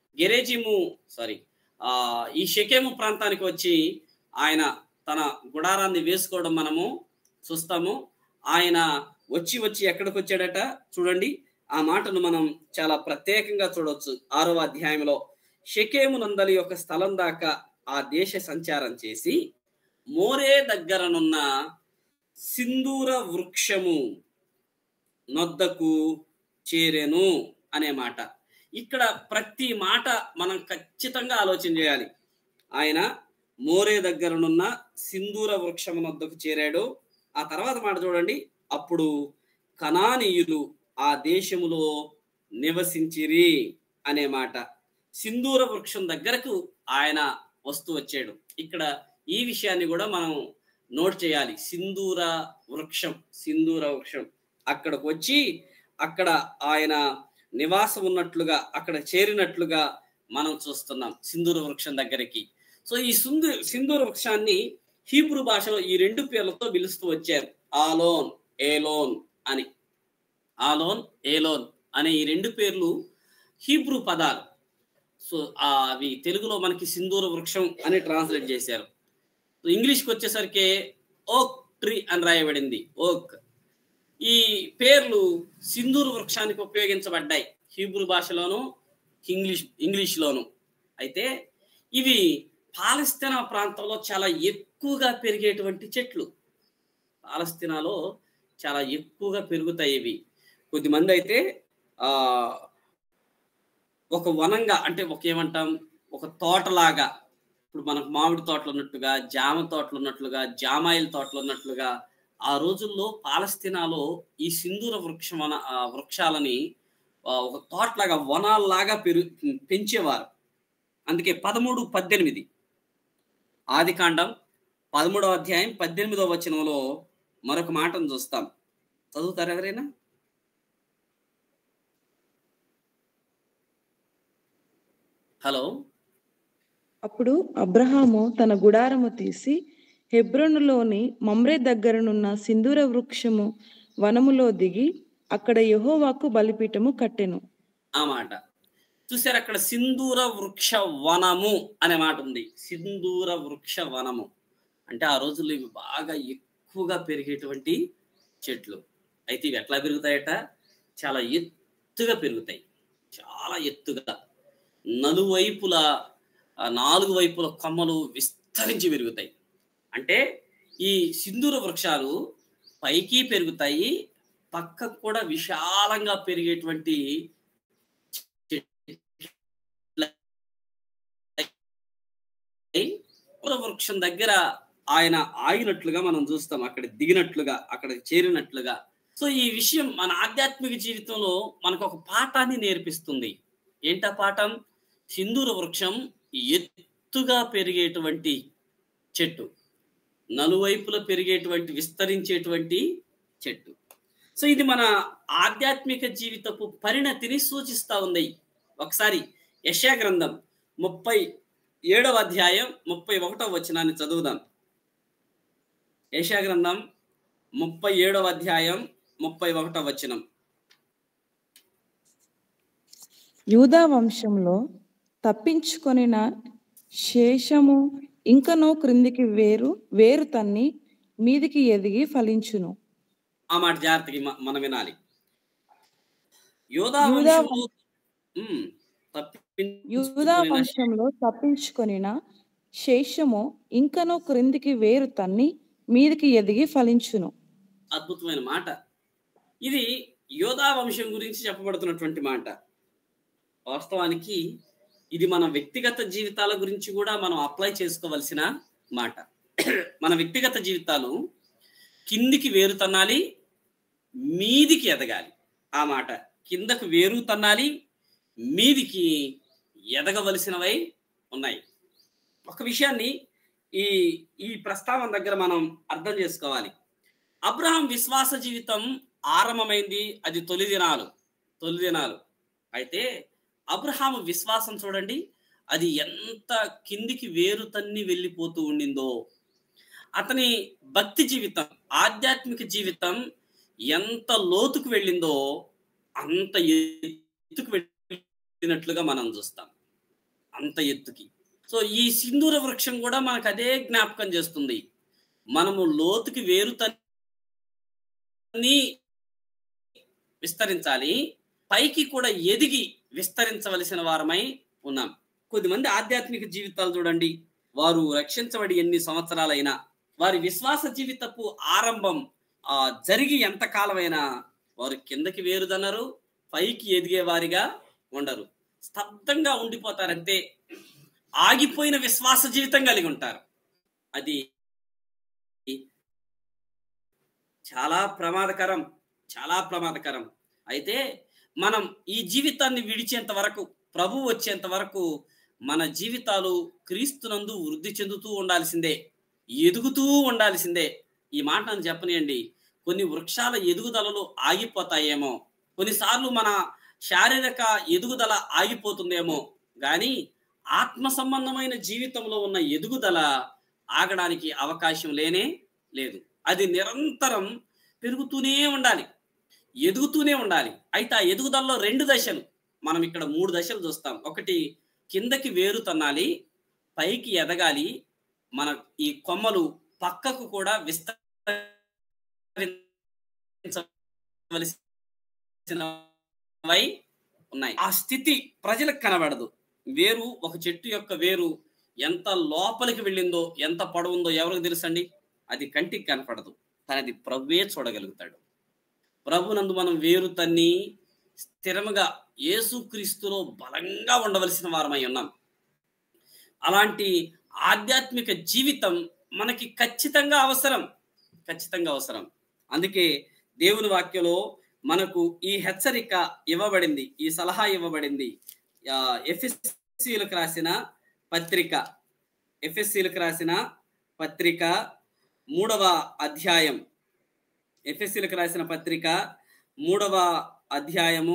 ఈ షెకెము ప్రాంతానికి వచ్చి ఆయన తన గుడారాన్ని వేసుకోవడం మనము చూస్తాము. ఆయన వచ్చి ఎక్కడికి వచ్చాడట చూడండి. ఆ మాటను మనం చాలా ప్రత్యేకంగా చూడవచ్చు. 6వ అధ్యాయంలో, షెకెము నందలి యొక్క స్థలం దాకా ఆ దేశ సంచారం చేసి మోరే దగ్గరనున్న సింధూర వృక్షము నొద్దకు చేరెను అనే మాట. ఇక్కడ ప్రతి మాట మనం ఖచ్చితంగా ఆలోచన చేయాలి. ఆయన మోరే దగ్గరనున్న సింధూర వృక్షము నొద్దకు చేరాడు. ఆ తర్వాత మాట చూడండి, అప్పుడు కనానీయులు ఆ దేశములో నివసించిరి అనే మాట. సింధూర వృక్షం దగ్గరకు ఆయన వస్తూ వచ్చాడు. ఇక్కడ ఈ విషయాన్ని కూడా మనం నోట్ చేయాలి. సింధూర వృక్షం అక్కడికి వచ్చి అక్కడ ఆయన నివాసం ఉన్నట్లుగా, అక్కడ చేరినట్లుగా మనం చూస్తున్నాం సింధూర వృక్షం దగ్గరికి. సో ఈ సింధూర వృక్షాన్ని హీబ్రూ భాషలో ఈ 2 పేర్లతో పిలుస్తూ వచ్చారు. ఆలోన్ ఏలోన్ అనే ఈ 2 పేర్లు హీబ్రూ పదాలు. సో అవి తెలుగులో మనకి సింధూర వృక్షం అని ట్రాన్స్లేట్ చేశారు. ఇంగ్లీష్కి వచ్చేసరికి ఓక్ ట్రీ అని రాయబడింది. ఓక్. ఈ పేర్లు సింధూర వృక్షానికి ఉపయోగించబడ్డాయి హీబ్రూ భాషలోను ఇంగ్లీష్లోను. అయితే ఇవి పాలస్తీనా ప్రాంతంలో చాలా ఎక్కువగా పెరిగేటువంటి చెట్లు. పాలస్తీనాలో చాలా ఎక్కువగా పెరుగుతాయి ఇవి. కొద్దిమంది అయితే ఒక వనంగా, అంటే ఏమంటాం, ఒక తోటలాగా, ఇప్పుడు మనకు మామిడి తోటలు ఉన్నట్టుగా, జామ తోటలు ఉన్నట్లుగా, జామాయిల తోటలు ఉన్నట్లుగా ఆ రోజుల్లో పాలస్తీనాలో ఈ సింధూర వృక్షాలని ఒక తోటలాగా, వనాల్లాగా పెంచేవారు. అందుకే 13-18 ఆదికాండం 13వ అధ్యాయం 18వ వచనంలో మరొక మాటను చూస్తాం. చదువుతారు ఎవరైనా? హలో. అప్పుడు అబ్రహాము తన గుడారము తీసి హెబ్రోనులోని మమ్రే దగ్గరనున్న సింధూర వృక్షము వనములో దిగి అక్కడ యెహోవాకు బలిపీఠము కట్టెను. ఆ మాట చూసారు, అక్కడ సింధూర వృక్ష వనము అనే మాట ఉంది. సింధూర వృక్ష వనము అంటే ఆ రోజుల్లో ఇవి బాగా ఎక్కువగా పెరిగేటువంటి చెట్లు. అయితే ఇవి ఎట్లా పెరుగుతాయట? చాలా ఎత్తుగా పెరుగుతాయి, చాలా ఎత్తుగా. నలువైపుల 4 వైపుల కొమ్మలు విస్తరించి పెరుగుతాయి. అంటే ఈ సింధూర వృక్షాలు పైకి పెరుగుతాయి, పక్కకు కూడా విశాలంగా పెరిగేటువంటి వృక్షం దగ్గర ఆయన ఆగినట్లుగా మనం చూస్తాం, అక్కడ దిగినట్లుగా, అక్కడ చేరినట్లుగా. సో ఈ విషయం మన ఆధ్యాత్మిక జీవితంలో మనకు ఒక పాఠాన్ని నేర్పిస్తుంది. ఏంటా పాఠం? సింధూర వృక్షం ఎత్తుగా పెరిగేటువంటి చెట్టు, నలువైపులా పెరిగేటువంటి విస్తరించేటువంటి చెట్టు. సో ఇది మన ఆధ్యాత్మిక జీవితపు పరిణతిని సూచిస్తా ఉంది. ఒకసారి యెషయా గ్రంథం 37వ అధ్యాయం 31వ వచనాన్ని చదువుదాం. యెషయా గ్రంథం 37వ అధ్యాయం 31వ వచనం. యూదా వంశంలో తప్పించుకొనిన శేషము ఇంకనో క్రిందికి వేరు తన్ని మీదికి ఎదిగి ఫలించును. ఆ మాట జాగ్రత్తగా మనం వినాలి. యూదా వంశంలో తప్పించుకొనిన శేషము ఇంకనో క్రిందికి వేరు తన్ని మీదికి ఎదిగి ఫలించును. అద్భుతమైన మాట. ఇది యూదా వంశం గురించి చెప్పబడుతున్నటువంటి మాట. వాస్తవానికి ఇది మన వ్యక్తిగత జీవితాల గురించి కూడా మనం అప్లై చేసుకోవలసిన మాట. మన వ్యక్తిగత జీవితాలు కిందికి వేరు తన్నాలి, మీదికి ఎదగాలి. ఆ మాట కిందకు వేరు తన్నాలి, మీదికి ఎదగవలసినవై ఉన్నాయి. ఒక విషయాన్ని ఈ ప్రస్తావన దగ్గర మనం అర్థం చేసుకోవాలి. అబ్రహాం విశ్వాస జీవితం ఆరంభమైంది, అది తొలి దినాలు. అయితే అబ్రహాము విశ్వాసం చూడండి, అది ఎంత కిందికి వేరు తన్ని వెళ్ళిపోతూ ఉండిందో. అతని భక్తి జీవితం, ఆధ్యాత్మిక జీవితం ఎంత లోతుకు వెళ్ళిందో అంత ఎత్తుకు వెళ్ళినట్లుగా మనం చూస్తాం, అంత ఎత్తుకి. సో ఈ సింధూర వృక్షం కూడా మనకు అదే జ్ఞాపకం చేస్తుంది. మనము లోతుకి వేరు తన్ని విస్తరించాలి, పైకి కూడా ఎదిగి విస్తరించవలసిన వారమై ఉన్నాం. కొద్దిమంది ఆధ్యాత్మిక జీవితాలు చూడండి, వారు రక్షించబడి ఎన్ని సంవత్సరాలైనా, వారి విశ్వాస జీవితపు ఆరంభం జరిగి ఎంత కాలమైనా వారు కిందకి వేరుదన్నారు, పైకి ఎదిగే వారిగా ఉండరు, స్తబ్దంగా ఉండిపోతారంతే. ఆగిపోయిన విశ్వాస జీవితం కలిగి ఉంటారు. అది చాలా ప్రమాదకరం, చాలా ప్రమాదకరం. అయితే మనం ఈ జీవితాన్ని విడిచేంత వరకు, ప్రభువు వచ్చేంత వరకు మన జీవితాలు క్రీస్తునందు వృద్ధి చెందుతూ ఉండాల్సిందే, ఎదుగుతూ ఉండాల్సిందే. ఈ మాట నన్ను చెప్పనియండి, కొన్ని వృక్షాల ఎదుగుదలలు ఆగిపోతాయేమో, కొన్నిసార్లు మన శారీరక ఎదుగుదల ఆగిపోతుందేమో, కానీ ఆత్మ సంబంధమైన జీవితంలో ఉన్న ఎదుగుదల ఆగడానికి అవకాశం లేనే లేదు. అది నిరంతరం పెరుగుతూనే ఉండాలి, ఎదుగుతూనే ఉండాలి. అయితే ఆ ఎదుగుదలలో 2 దశలు, మనం ఇక్కడ 3 దశలు చూస్తాం. ఒకటి కిందకి వేరు తన్నాలి, పైకి ఎదగాలి, మన ఈ కొమ్మలు పక్కకు కూడా విస్తరించవలసినవై ఉన్నాయి. ఆ స్థితి ప్రజలకు కనబడదు. వేరు, ఒక చెట్టు యొక్క వేరు ఎంత లోపలికి వెళ్ళిందో, ఎంత పొడవుందో ఎవరికి తెలుసండి? అది కంటికి కనపడదు, కానీ అది ప్రభువే చూడగలుగుతాడు. ప్రభునందు మనం వేరు తన్ని స్థిరముగా యేసుక్రీస్తులో బలంగా ఉండవలసిన వారమై ఉన్నాం. అలాంటి ఆధ్యాత్మిక జీవితం మనకి ఖచ్చితంగా అవసరం, ఖచ్చితంగా అవసరం. అందుకే దేవుని వాక్యంలో మనకు ఈ హెచ్చరిక ఇవ్వబడింది, ఈ సలహా ఇవ్వబడింది. ఎఫెసీయులకు రాసిన పత్రిక, ఎఫెసీయులకు రాసిన పత్రిక 3వ అధ్యాయం, ఎఫెసీయులకు రాసిన పత్రిక 3వ అధ్యాయము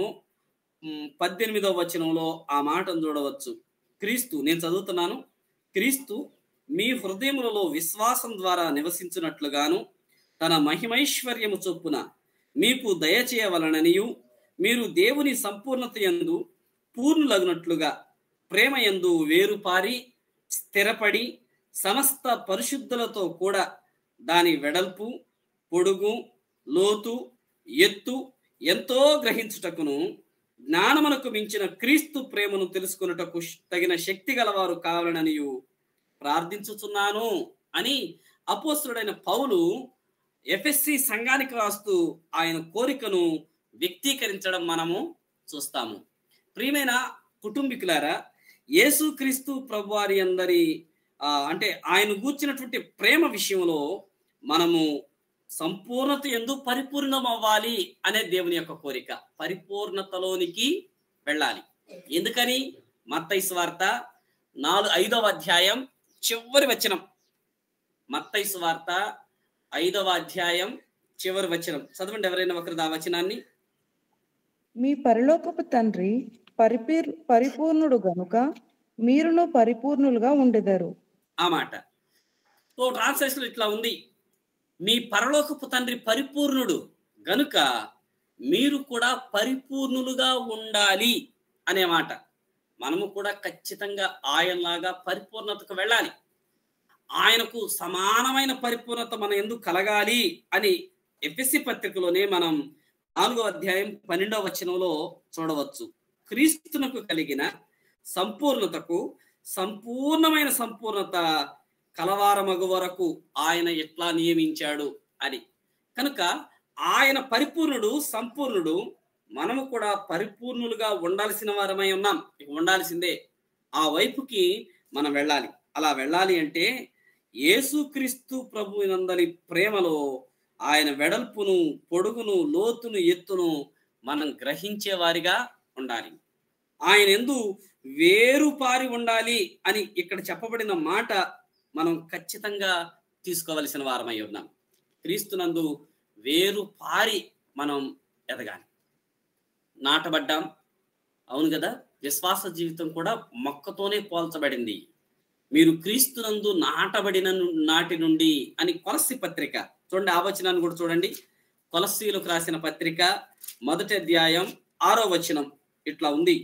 18వ వచనంలో ఆ మాటను చూడవచ్చు. క్రీస్తు, నేను చదువుతున్నాను, క్రీస్తు మీ హృదయములలో విశ్వాసం ద్వారా నివసించున్నట్లుగాను తన మహిమైశ్వర్యము చొప్పున మీకు దయచేయవలననియు మీరు దేవుని సంపూర్ణత యందు పూర్ణులగునట్లుగా ప్రేమ యందు వేరుపారి స్థిరపడి సమస్త పరిశుద్ధులతో కూడా దాని వెడల్పు, పొడుగు, లోతు, ఎత్తు ఎంతో గ్రహించుటకును జ్ఞానమునకు మించిన క్రీస్తు ప్రేమను తెలుసుకున్నటకు తగిన శక్తి గలవారు కావాలననియు ప్రార్థించుచున్నాను అని అపోస్తలుడైన పౌలు ఎఫెసీ సంఘానికి రాస్తూ ఆయన కోరికను వ్యక్తీకరించడం మనము చూస్తాము. ప్రియమైన కుటుంబీకులారా, యేసుక్రీస్తు ప్రభువారి అందరి అంటే ఆయన గూర్చినటువంటి ప్రేమ విషయంలో మనము సంపూర్ణత యందు పరిపూర్ణం అవ్వాలి అనే దేవుని యొక్క కోరిక. పరిపూర్ణతలోనికి వెళ్ళాలి. ఎందుకని? మత్తయి సువార్త 5వ అధ్యాయం చివరి వచనం, మత్తయి సువార్త 5వ అధ్యాయం చివరి వచనం చదవండి ఎవరైనా ఒకరు ఆ వచనాన్ని. మీ పరలోకపు తండ్రి పరిపూర్ణుడు గనుక మీరును పరిపూర్ణులుగా ఉండెదరు. ఆ మాట ట్రాన్స్లేషన్ ఇట్లా ఉంది, మీ పరలోకపు తండ్రి పరిపూర్ణుడు గనుక మీరు కూడా పరిపూర్ణులుగా ఉండాలి అనే మాట. మనము కూడా ఖచ్చితంగా ఆయనలాగా పరిపూర్ణతకు వెళ్ళాలి. ఆయనకు సమానమైన పరిపూర్ణత మన ఎందుకు కలగాలి అని ఎఫెసీ పత్రికలోనే మనం 4వ అధ్యాయం 12వ వచనంలో చూడవచ్చు. క్రీస్తునకు కలిగిన సంపూర్ణతకు సంపూర్ణమైన సంపూర్ణత కలవారమగు వరకు ఆయన ఎట్లా నియమించాడు అని. కనుక ఆయన పరిపూర్ణుడు, సంపూర్ణుడు. మనము కూడా పరిపూర్ణులుగా ఉండాల్సిన వారమై ఉన్నాం, ఉండాల్సిందే. ఆ వైపుకి మనం వెళ్ళాలి. అలా వెళ్ళాలి అంటే యేసుక్రీస్తు ప్రభువునందలి ప్రేమలో ఆయన వెడల్పును, పొడుగును, లోతును, ఎత్తును మనం గ్రహించే వారిగా ఉండాలి. ఆయన యందు వేరు పారి ఉండాలి అని ఇక్కడ చెప్పబడిన మాట మనం ఖచ్చితంగా తీసుకోవలసిన వారమై ఉన్నాం. క్రీస్తునందు వేరు పారి మనం ఎదగాలి. నాటబడ్డాం, అవును కదా. విశ్వాస జీవితం కూడా మొక్కతోనే పోల్చబడింది. మీరు క్రీస్తునందు నాటబడిన నాటి నుండి అని కొలస్సీ పత్రిక చూడండి, ఆ వచనాన్ని కూడా చూడండి. కొలస్సీలకు రాసిన పత్రిక 1వ అధ్యాయం 6వ వచనం ఇట్లా ఉంది.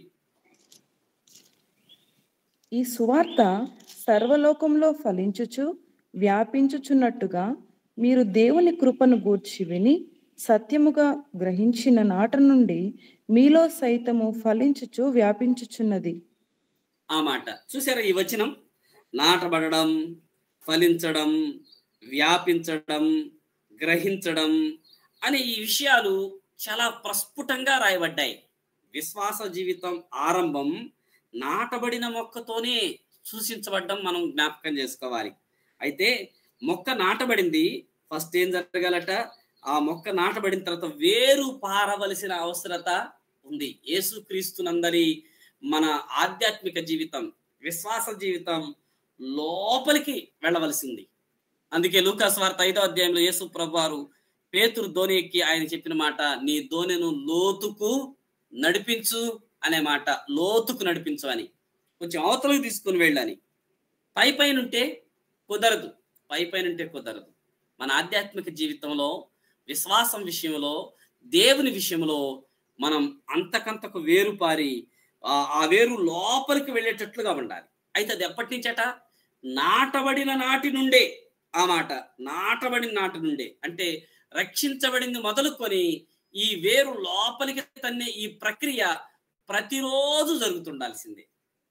ఈ సువార్త సర్వలోకంలో ఫలించుచు వ్యాపించుచున్నట్టుగా మీరు దేవుని కృపను గూర్చి విని సత్యముగా గ్రహించిన నాట నుండి మీలో సైతము ఫలించుచు వ్యాపించుచున్నది. ఆ మాట చూసారా? ఈ వచనం నాటబడడం, ఫలించడం, వ్యాపించడం, గ్రహించడం అనే ఈ విషయాలు చాలా ప్రస్ఫుటంగా రాయబడ్డాయి. విశ్వాస జీవితం ఆరంభం నాటబడిన మొక్కతోనే సూచించబడ్డం మనం జ్ఞాపకం చేసుకోవాలి. అయితే మొక్క నాటబడింది, ఫస్ట్ ఏం జరగాలట? ఆ మొక్క నాటబడిన తర్వాత వేరు పారవలసిన అవసరత ఉంది. యేసుక్రీస్తునందరి మన ఆధ్యాత్మిక జీవితం, విశ్వాస జీవితం లోపలికి వెళ్ళవలసింది. అందుకే లూకా సువార్త 5వ అధ్యాయంలో యేసు ప్రభువారు పేతురు దోణి ఎక్కి ఆయన చెప్పిన మాట, నీ దోణెను లోతుకు నడిపించు అనే మాట. లోతుకు నడిపించు అని, కొంచెం అవతలకు తీసుకుని వెళ్ళని. పైనుంటే కుదరదు, పైనుంటే కుదరదు. మన ఆధ్యాత్మిక జీవితంలో, విశ్వాసం విషయంలో, దేవుని విషయంలో మనం అంతకంతకు వేరుపారి ఆ వేరు లోపలికి వెళ్ళేటట్లుగా ఉండాలి. అయితే అది ఎప్పటి నుంచట? నాటబడిన నాటి నుండే. ఆ మాట నాటబడిన నాటి నుండే అంటే రక్షించబడింది మొదలుకొని ఈ వేరు లోపలికి తన్నే ఈ ప్రక్రియ ప్రతిరోజు జరుగుతుండాల్సిందే.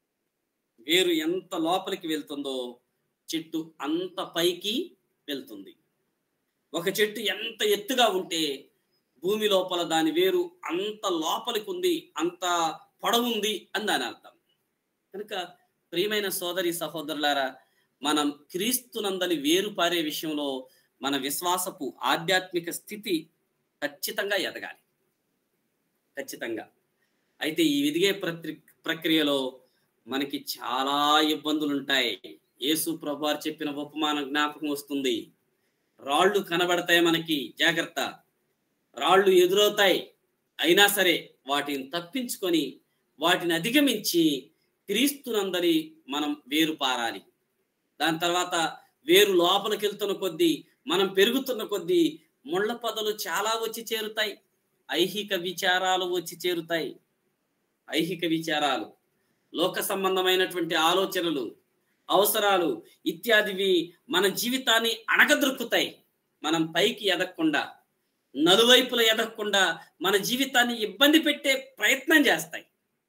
వేరు ఎంత లోపలికి వెళ్తుందో చెట్టు అంత పైకి వెళ్తుంది. ఒక చెట్టు ఎంత ఎత్తుగా ఉంటే భూమి లోపల దాని వేరు అంత లోపలికి ఉంది, అంత పొడవుంది అని దాని అర్థం. కనుక ప్రియమైన సోదరి సహోదరులారా, మనం క్రీస్తునందలి వేరు పారే విషయంలో మన విశ్వాసపు ఆధ్యాత్మిక స్థితి ఖచ్చితంగా ఎదగాలి, ఖచ్చితంగా. అయితే ఈ ఎదిగే ప్రక్రియలో మనకి చాలా ఇబ్బందులు ఉంటాయి. యేసు ప్రభువారు చెప్పిన ఉపమానం జ్ఞాపకం వస్తుంది. రాళ్ళు కనబడతాయి మనకి, జాగ్రత్త. రాళ్ళు ఎదురవుతాయి, అయినా సరే వాటిని తప్పించుకొని వాటిని అధిగమించి క్రీస్తునందరి మనం వేరు పారాలి. దాని తర్వాత వేరు లోపలికి వెళ్తున్న కొద్దీ, మనం పెరుగుతున్న కొద్దీ ముళ్ళ పొదలు చాలా వచ్చి చేరుతాయి. ఐహిక విచారాలు వచ్చి చేరుతాయి. ఐహిక విచారాలు, లోక సంబంధమైనటువంటి ఆలోచనలు, అవసరాలు ఇత్యాదివి మన జీవితాన్ని అణగద్రొక్కుతాయి. మనం పైకి ఎదగకుండా, నలువైపుల ఎదగకుండా మన జీవితాన్ని ఇబ్బంది పెట్టే ప్రయత్నం చేస్తాయి.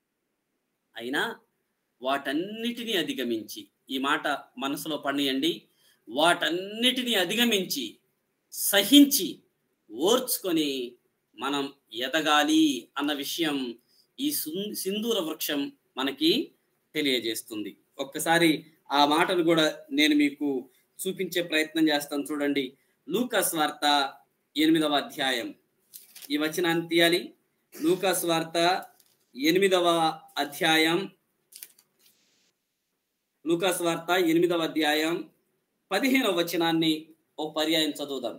అయినా వాటన్నిటినీ అధిగమించి, ఈ మాట మనసులో పండియండి, వాటన్నిటినీ అధిగమించి సహించి ఓర్చుకొని మనం ఎదగాలి అన్న విషయం ఈ సింధూర వృక్షం మనకి తెలియజేస్తుంది. ఒక్కసారి ఆ మాటను కూడా నేను మీకు చూపించే ప్రయత్నం చేస్తాను. చూడండి, లూకా సువార్త 8వ అధ్యాయం. ఈ వచనాన్ని తీయాలి. లూకా సువార్త 8వ అధ్యాయం, లూకా సువార్త 8వ అధ్యాయం 15వ వచనాన్ని ఓ పర్యాయం చదువుదాం.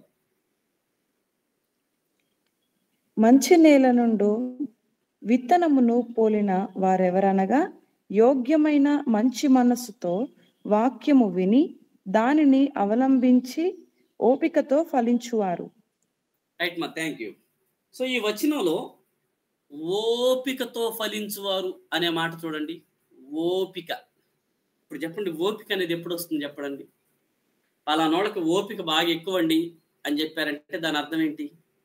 మంచి నేల నుండి విత్తనమును పోలిన వారెవరనగా యోగ్యమైన మంచి మనస్సుతో వాక్యము విని దానిని అవలంబించి ఓపికతో ఫలించువారు. రైట్ మా, థ్యాంక్ యూ. సో ఈ వచనంలో ఓపికతో ఫలించువారు అనే మాట చూడండి. ఓపిక. ఇప్పుడు చెప్పండి, ఓపిక అనేది ఎప్పుడు వస్తుంది చెప్పండి? పలానోళ్ళకి ఓపిక బాగా ఎక్కువండి అని చెప్పారంటే దాని అర్థం ఏంటి?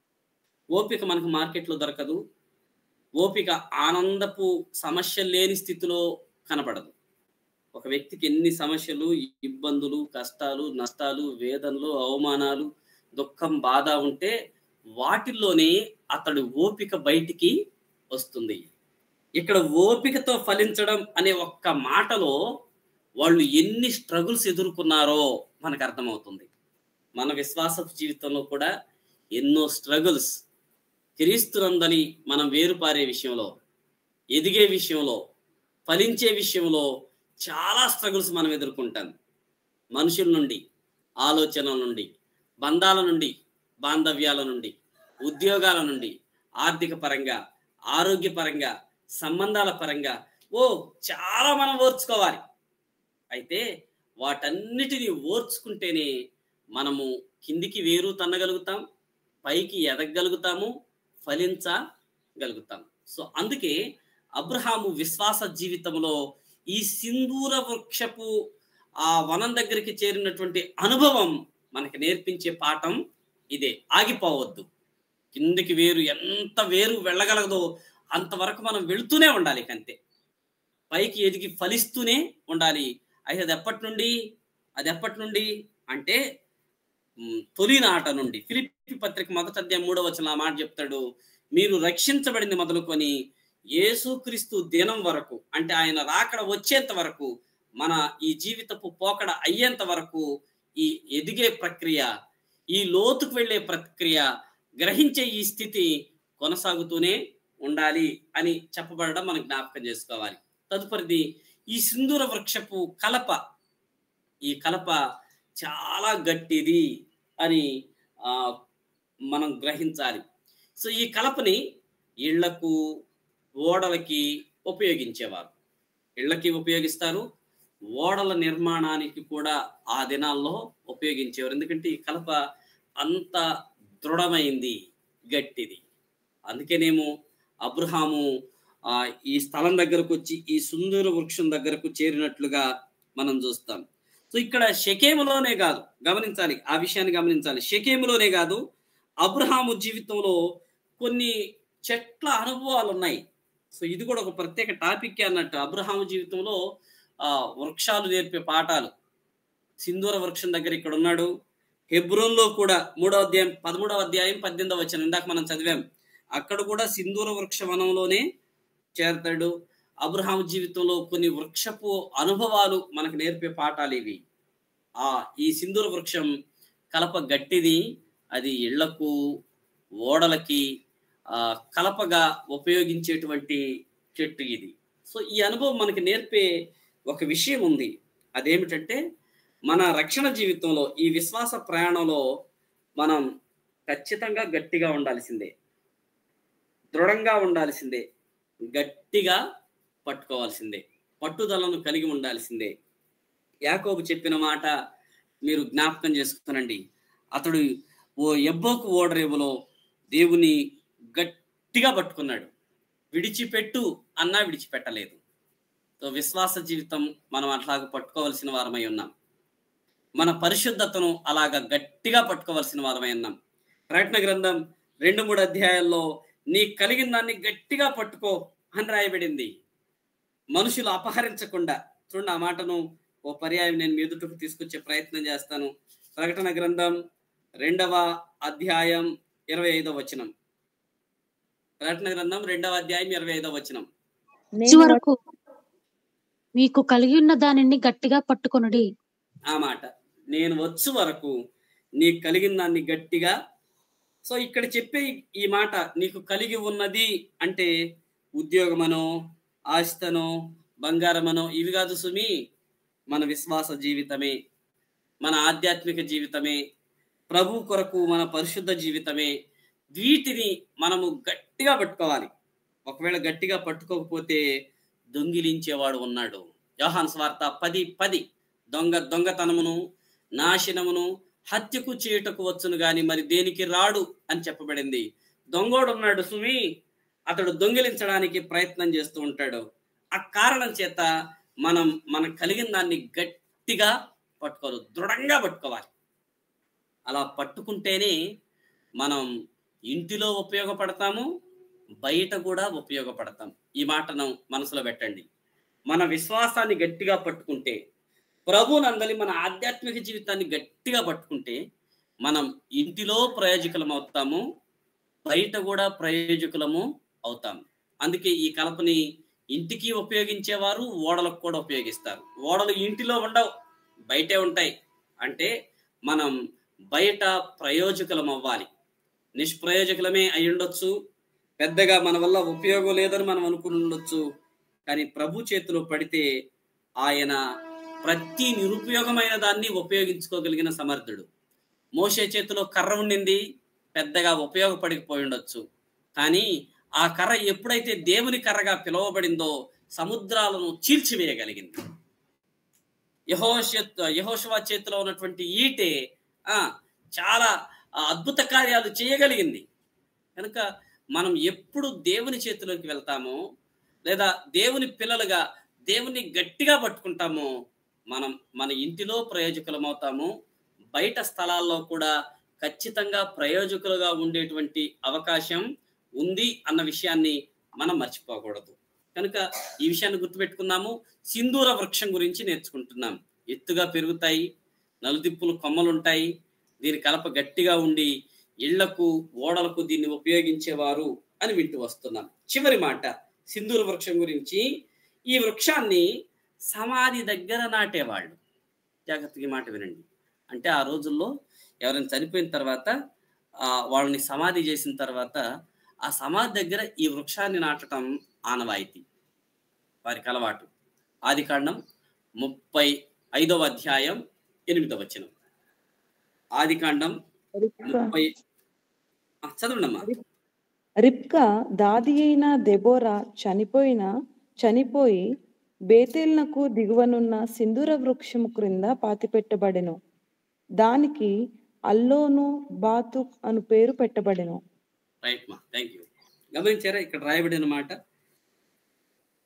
ఓపిక మనకు మార్కెట్లో దొరకదు. ఓపిక ఆనందపు సమస్య లేని స్థితిలో కనపడదు. ఒక వ్యక్తికి ఎన్ని సమస్యలు, ఇబ్బందులు, కష్టాలు, నష్టాలు, వేదనలు, అవమానాలు, దుఃఖం, బాధ ఉంటే వాటిల్లోనే అతడు ఓపిక బయటికి వస్తుంది. ఇక్కడ ఓపికతో ఫలించడం అనే ఒక్క మాటలో వాళ్ళు ఎన్ని స్ట్రగుల్స్ ఎదుర్కొన్నారో మనకు అర్థమవుతుంది. మన విశ్వాస జీవితంలో కూడా ఎన్నో స్ట్రగుల్స్, క్రీస్తునందని మనం వేరుపారే విషయంలో, ఎదిగే విషయంలో, ఫలించే విషయంలో చాలా స్ట్రగుల్స్ మనం ఎదుర్కొంటాం. మనుషుల నుండి, ఆలోచనల నుండి, బంధాల నుండి, బాంధవ్యాల నుండి, ఉద్యోగాల నుండి, ఆర్థిక పరంగా, ఆరోగ్యపరంగా, సంబంధాల పరంగా చాలా మనం ఓర్చుకోవాలి. అయితే వాటన్నిటిని ఓర్చుకుంటేనే మనము కిందికి వేరు తన్నగలుగుతాం, పైకి ఎదగగలుగుతాము, ఫలించగలుగుతాం. సో అందుకే అబ్రహాము విశ్వాస జీవితంలో ఈ సింధూర వృక్షపు ఆ వనం దగ్గరికి చేరినటువంటి అనుభవం మనకి నేర్పించే పాఠం ఇదే. ఆగిపోవద్దు. కిందికి వేరు ఎంత వేరు వెళ్ళగలదో అంతవరకు మనం వెళుతూనే ఉండాలి. అంతే, పైకి ఎదిగి ఫలిస్తూనే ఉండాలి. అయితే అది ఎప్పటి నుండి అంటే తొలి నాట నుండి. ఫిలిప్పీ పత్రిక 1వ అధ్యాయం 3వ వచనం ఆ మాట చెప్తాడు, మీరు రక్షించబడింది మొదలుకొని యేసుక్రీస్తు దినం వరకు, అంటే ఆయన రాకడ వచ్చేంత వరకు, మన ఈ జీవితపు పోకడ అయ్యేంత వరకు ఈ ఎదిగే ప్రక్రియ, ఈ లోతుకు వెళ్ళే ప్రక్రియ, గ్రహించే ఈ స్థితి కొనసాగుతూనే ఉండాలి అని చెప్పబడడం మనం జ్ఞాపకం చేసుకోవాలి. తదుపరిది ఈ సింధూర వృక్షపు కలప. ఈ కలప చాలా గట్టిది అని మనం గ్రహించాలి. సో ఈ కలపని ఇళ్లకు, ఓడలకి ఉపయోగించేవారు. ఇళ్లకి ఉపయోగిస్తారు, ఓడల నిర్మాణానికి కూడా ఆ దినాల్లో ఉపయోగించేవారు. ఎందుకంటే ఈ కలప అంత దృఢమైంది, గట్టిది. అందుకేనేమో అబ్రహాము ఈ స్థలం దగ్గరకు వచ్చి ఈ సింధూర వృక్షం దగ్గరకు చేరినట్లుగా మనం చూస్తాం. సో ఇక్కడ షెకెములోనే కాదు, గమనించాలి, ఆ విషయాన్ని గమనించాలి. షెకెములోనే కాదు, అబ్రహాము జీవితంలో కొన్ని చెట్ల అనుభవాలు ఉన్నాయి. సో ఇది కూడా ఒక ప్రత్యేక టాపిక్ అన్నట్టు. అబ్రహాము జీవితంలో వృక్షాలు నేర్పే పాఠాలు. సింధూర వృక్షం దగ్గర ఇక్కడ ఉన్నాడు. హెబ్రోన్లో కూడా 13వ అధ్యాయం 18వ వచనం ఇందాక మనం చదివాం. అక్కడ కూడా సింధూర వృక్ష వనంలోనే చేరతాడు. అబ్రహాము జీవితంలో కొన్ని వృక్షపు అనుభవాలు మనకు నేర్పే పాఠాలు ఇవి. ఈ సింధూర వృక్షం కలప గట్టిది, అది ఇళ్లకు ఓడలకి కలపగా ఉపయోగించేటువంటి చెట్టు ఇది. సో ఈ అనుభవం మనకి నేర్పే ఒక విషయం ఉంది. అదేమిటంటే మన రక్షణ జీవితంలో, ఈ విశ్వాస ప్రయాణంలో మనం ఖచ్చితంగా గట్టిగా ఉండాల్సిందే, దృఢంగా ఉండాల్సిందే, గట్టిగా పట్టుకోవాల్సిందే, పట్టుదలను కలిగి ఉండాల్సిందే. యాకోబు చెప్పిన మాట మీరు జ్ఞాపకం చేసుకునండి. అతడు ఎబ్బోకు ఓడరేవులో దేవుని గట్టిగా పట్టుకున్నాడు. విడిచిపెట్టు అన్నా విడిచిపెట్టలేదు. సో విశ్వాస జీవితం మనం అట్లాగా పట్టుకోవాల్సిన వారమై ఉన్నాం. మన పరిశుద్ధతను అలాగా గట్టిగా పట్టుకోవాల్సిన వారమై ఉన్నాం. ప్రకటన గ్రంథం 2-3 అధ్యాయాల్లో నీ కలిగిన దాన్ని గట్టిగా పట్టుకో అని రాయబడింది. మనుషులు అపహరించకుండా. చూడండి, ఆ మాటను ఓ పర్యాయం నేను మీ ఎదుటకు తీసుకొచ్చే ప్రయత్నం చేస్తాను. ప్రకటన గ్రంథం 2వ అధ్యాయం 25వ వచనం. ప్రకటన గ్రంథం 2వ అధ్యాయం 25వ వచనం. వరకు మీకు కలిగి ఉన్న దానిని గట్టిగా పట్టుకొనుడి. ఆ మాట, నేను వచ్చు వరకు నీ కలిగిన దాన్ని గట్టిగా. సో ఇక్కడ చెప్పే ఈ మాట, నీకు కలిగి ఉన్నది అంటే ఉద్యోగమనో, ఆస్తనో, బంగారమనో ఇవి కాదు సుమి. మన విశ్వాస జీవితమే, మన ఆధ్యాత్మిక జీవితమే, ప్రభు కొరకు మన పరిశుద్ధ జీవితమే. వీటిని మనము గట్టిగా పట్టుకోవాలి. ఒకవేళ గట్టిగా పట్టుకోకపోతే దొంగిలించేవాడు ఉన్నాడు. యోహాను సువార్త 10:10 దొంగతనమును, నాశనమును, హత్యకు చేయుటకు వచ్చును గాని మరి దేనికి రాడు అని చెప్పబడింది. దొంగోడు ఉన్నాడు సుమి, అతడు దొంగిలించడానికి ప్రయత్నం చేస్తూ ఉంటాడు. ఆ కారణం చేత మనం కలిగిన దాన్ని గట్టిగా పట్టుకోవాలి, దృఢంగా పట్టుకోవాలి. అలా పట్టుకుంటేనే మనం ఇంటిలో ఉపయోగపడతాము, బయట కూడా ఉపయోగపడతాం. ఈ మాటను మనసులో పెట్టండి. మన విశ్వాసాన్ని గట్టిగా పట్టుకుంటే, ప్రభునందలి మన ఆధ్యాత్మిక జీవితాన్ని గట్టిగా పట్టుకుంటే మనం ఇంటిలో ప్రయోజకులం అవుతాము, బయట కూడా ప్రయోజకులము అవుతాం. అందుకే ఈ కలపని ఇంటికి ఉపయోగించేవారు ఓడలకు కూడా ఉపయోగిస్తారు. ఓడలు ఇంటిలో ఉండవు, బయటే ఉంటాయి. అంటే మనం బయట ప్రయోజకులం అవ్వాలి. నిష్ప్రయోజకులమే అయి ఉండొచ్చు, పెద్దగా మన వల్ల ఉపయోగం లేదని మనం అనుకుని ఉండొచ్చు. కానీ ప్రభు చేతిలో పడితే ఆయన ప్రతి నిరుపయోగమైన దాన్ని ఉపయోగించుకోగలిగిన సమర్థుడు. మోషే చేతిలో కర్ర ఉండింది, పెద్దగా ఉపయోగపడకపోయి ఉండొచ్చు. కానీ ఆ కర్ర ఎప్పుడైతే దేవుని కర్రగా పిలువబడిందో సముద్రాలను చీల్చివేయగలిగింది. యెహోషువ చేతిలో ఉన్నటువంటి ఈటె చాలా అద్భుత కార్యాలు చేయగలిగింది. కనుక మనం ఎప్పుడు దేవుని చేతిలోకి వెళ్తామో, లేదా దేవుని పిల్లలుగా దేవుని గట్టిగా పట్టుకుంటామో, మనం మన ఇంటిలో ప్రయోజకులం అవుతాము, బయట స్థలాల్లో కూడా ఖచ్చితంగా ప్రయోజకులుగా ఉండేటువంటి అవకాశం ఉంది అన్న విషయాన్ని మనం మర్చిపోకూడదు. కనుక ఈ విషయాన్ని గుర్తుపెట్టుకున్నాము. సింధూర వృక్షం గురించి నేర్చుకుంటున్నాం. ఎత్తుగా పెరుగుతాయి, నలుదిప్పులు కొమ్మలుంటాయి, దీని కలప గట్టిగా ఉండి ఇళ్లకు, ఓడలకు దీన్ని ఉపయోగించేవారు అని వింటూ వస్తున్నాం. చివరి మాట సింధూర వృక్షం గురించి. ఈ వృక్షాన్ని సమాధి దగ్గర నాటేవాళ్ళు. జాగ్రత్తగా మాట వినండి. అంటే ఆ రోజుల్లో ఎవరైనా చనిపోయిన తర్వాత వాళ్ళని సమాధి చేసిన తర్వాత ఆ సమాధి దగ్గర ఈ వృక్షాన్ని నాటడం ఆనవాయితీ, వారికి అలవాటు. ఆదికాండం 35వ అధ్యాయం 8వ వచనం. ఆదికాండం 30 చదవండమ్మా. రిబ్కా దాది అయిన దెబోరా చనిపోయి బేతేలునకు దిగువనున్న సింధూర వృక్షము క్రింద పాతిపెట్టబడెను. దానికి అల్లోను బాతుక్ అను పేరు పెట్టబడెను. రైట్ మా, థ్యాంక్ యూ. గమనించారా ఇక్కడ రాయబడిన మాట?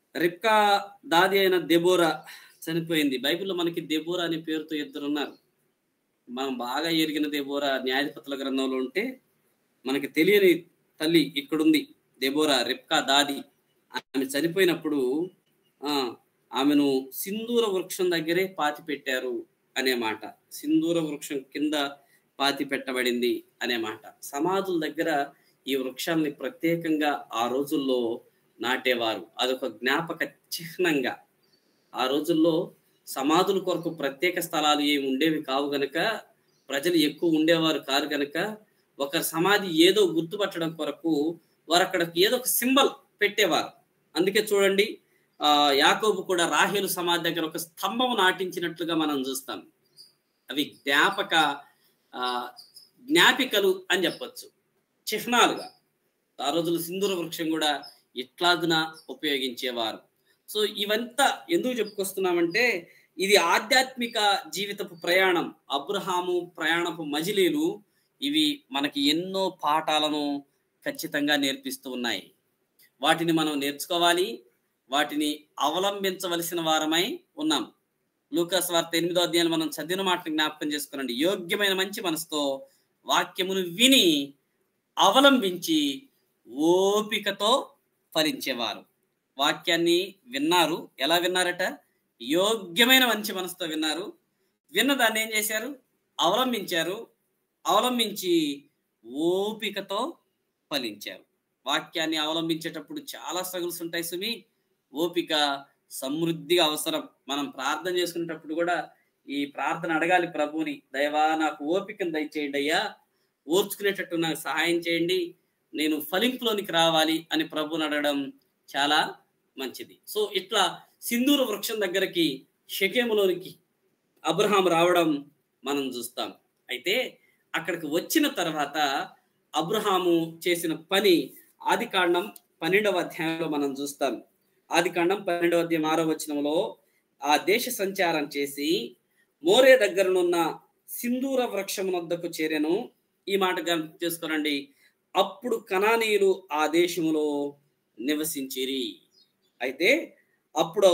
రిబ్కా దాది అయిన దెబోరా చనిపోయింది. బైబిల్లో మనకి దెబోరా అనే పేరుతో ఇద్దరు ఉన్నారు. మనం బాగా ఎరిగిన దెబోరా న్యాయాధిపతుల గ్రంథంలో ఉంటే, మనకి తెలియని తల్లి ఇక్కడుంది దెబోరా, రిబ్కా దాది. ఆమె చనిపోయినప్పుడు ఆమెను సింధూర వృక్షం దగ్గరే పాతి పెట్టారు అనే మాట. సింధూర వృక్షం కింద పాతి పెట్టబడింది అనే మాట. సమాధుల దగ్గర ఈ వృక్షాన్ని ప్రత్యేకంగా ఆ రోజుల్లో నాటేవారు. అదొక జ్ఞాపక చిహ్నంగా. ఆ రోజుల్లో సమాధుల కొరకు ప్రత్యేక స్థలాలు ఏమి ఉండేవి కావు గనక, ప్రజలు ఎక్కువ ఉండేవారు కారు గనక, ఒక సమాధి ఏదో గుర్తుపట్టడం కొరకు వారు అక్కడ ఏదో ఒక సింబల్ పెట్టేవారు. అందుకే చూడండి, యాకోబు కూడా రాహేలు సమాధి దగ్గర ఒక స్తంభం నాటించినట్లుగా మనం చూస్తాం. అవి జ్ఞాపికలు అని చెప్పచ్చు, చిహ్నాలుగా. ఆ రోజుల్లో సింధూర వృక్షం కూడా ఇట్లాగున ఉపయోగించేవారు. సో ఇవంతా ఎందుకు చెప్పుకొస్తున్నామంటే, ఇది ఆధ్యాత్మిక జీవితపు ప్రయాణం. అబ్రహాము ప్రయాణపు మజిలీలు ఇవి మనకి ఎన్నో పాఠాలను ఖచ్చితంగా నేర్పిస్తూ ఉన్నాయి. వాటిని మనం నేర్చుకోవాలి, వాటిని అవలంబించవలసిన వారమై ఉన్నాం. లూకా సువార్త 8వ అధ్యాయం మనం చదివిన మాటను జ్ఞాపకం చేసుకునండి. యోగ్యమైన మంచి మనసుతో వాక్యమును విని అవలంబించి ఓపికతో ఫలించేవారు. వాక్యాన్ని విన్నారు. ఎలా విన్నారట? యోగ్యమైన మంచి మనసుతో విన్నారు. విన్న దాన్ని ఏం చేశారు? అవలంబించారు. అవలంబించి ఓపికతో ఫలించారు. వాక్యాన్ని అవలంబించేటప్పుడు చాలా స్ట్రగుల్స్ ఉంటాయి సుమి. ఓపిక సమృద్ధిగా అవసరం. మనం ప్రార్థన చేసుకునేటప్పుడు కూడా ఈ ప్రార్థన అడగాలి ప్రభువుని, దైవా నాకు ఓపికను దయచేయండి అయ్యా, ఓర్చుకునేటట్టు నాకు సహాయం చేయండి, నేను ఫలింపులోనికి రావాలి అని ప్రభువుని అడగడం చాలా మంచిది. సో ఇట్లా సింధూర వృక్షం దగ్గరికి, షెకెములోనికి అబ్రహాం రావడం మనం చూస్తాం. అయితే అక్కడికి వచ్చిన తర్వాత అబ్రహాము చేసిన పని ఆదికాండం 12వ అధ్యాయంలో మనం చూస్తాం. ఆదికాండం 12వ అధ్యాయం 6వ వచనంలో ఆ దేశ సంచారం చేసి మోరే దగ్గరనున్న సింధూర వృక్షము వద్దకు చేరెను. ఈ మాట చేసుకోనండి. అప్పుడు కనానీయులు ఆ దేశములో నివసించిరి. అయితే అప్పుడు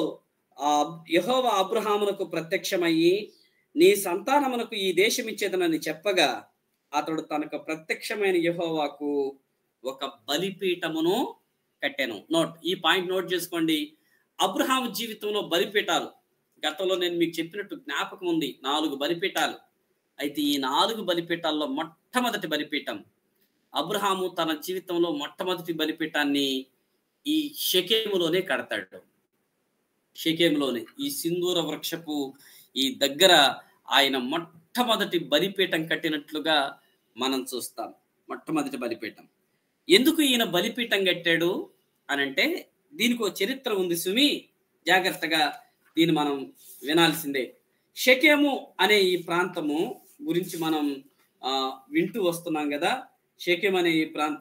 యెహోవా అబ్రహామునకు ప్రత్యక్షమయ్యి, నీ సంతానమునకు ఈ దేశం ఇచ్చేదనని చెప్పగా, అతడు తనకు ప్రత్యక్షమైన యెహోవాకు ఒక బలిపీఠమును కట్టెను. ఈ పాయింట్ నోట్ చేసుకోండి. అబ్రహాము జీవితంలో బలిపీఠాలు, గతంలో నేను మీకు చెప్పినట్టు జ్ఞాపకం ఉంది, 4 బలిపీఠాలు. అయితే ఈ 4 బలిపీఠాల్లో మొట్టమొదటి బలిపీఠం, అబ్రహాము తన జీవితంలో మొట్టమొదటి బలిపీఠాన్ని ఈ షెకెములోనే కడతాడు. షెకెములోనే ఈ సింధూర వృక్షపు ఈ దగ్గర ఆయన మొట్టమొదటి బలిపీఠం కట్టినట్లుగా మనం చూస్తాం. మొట్టమొదటి బలిపీఠం. ఎందుకు ఈయన బలిపీఠం కట్టాడు అనంటే దీనికి ఒక చరిత్ర ఉంది సుమి. జాగ్రత్తగా దీన్ని మనం వినాల్సిందే. షెకెము అనే ఈ ప్రాంతము గురించి మనం వింటూ వస్తున్నాం కదా. షెకెము అనే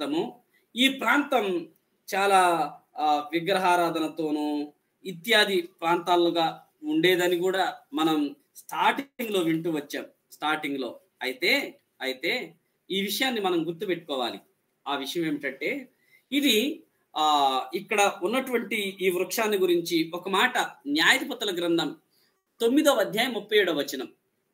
ఈ ప్రాంతం చాలా విగ్రహారాధనతోనూ ఇత్యాది ప్రాంతాలుగా ఉండేదని కూడా మనం స్టార్టింగ్ లో వింటూ వచ్చాం. స్టార్టింగ్ లో అయితే ఈ విషయాన్ని మనం గుర్తుపెట్టుకోవాలి. ఆ విషయం ఏమిటంటే, ఇది ఇక్కడ ఉన్నటువంటి ఈ వృక్షాన్ని గురించి ఒక మాట న్యాయాధిపతుల గ్రంథం 9వ అధ్యాయం 37వ వచనం.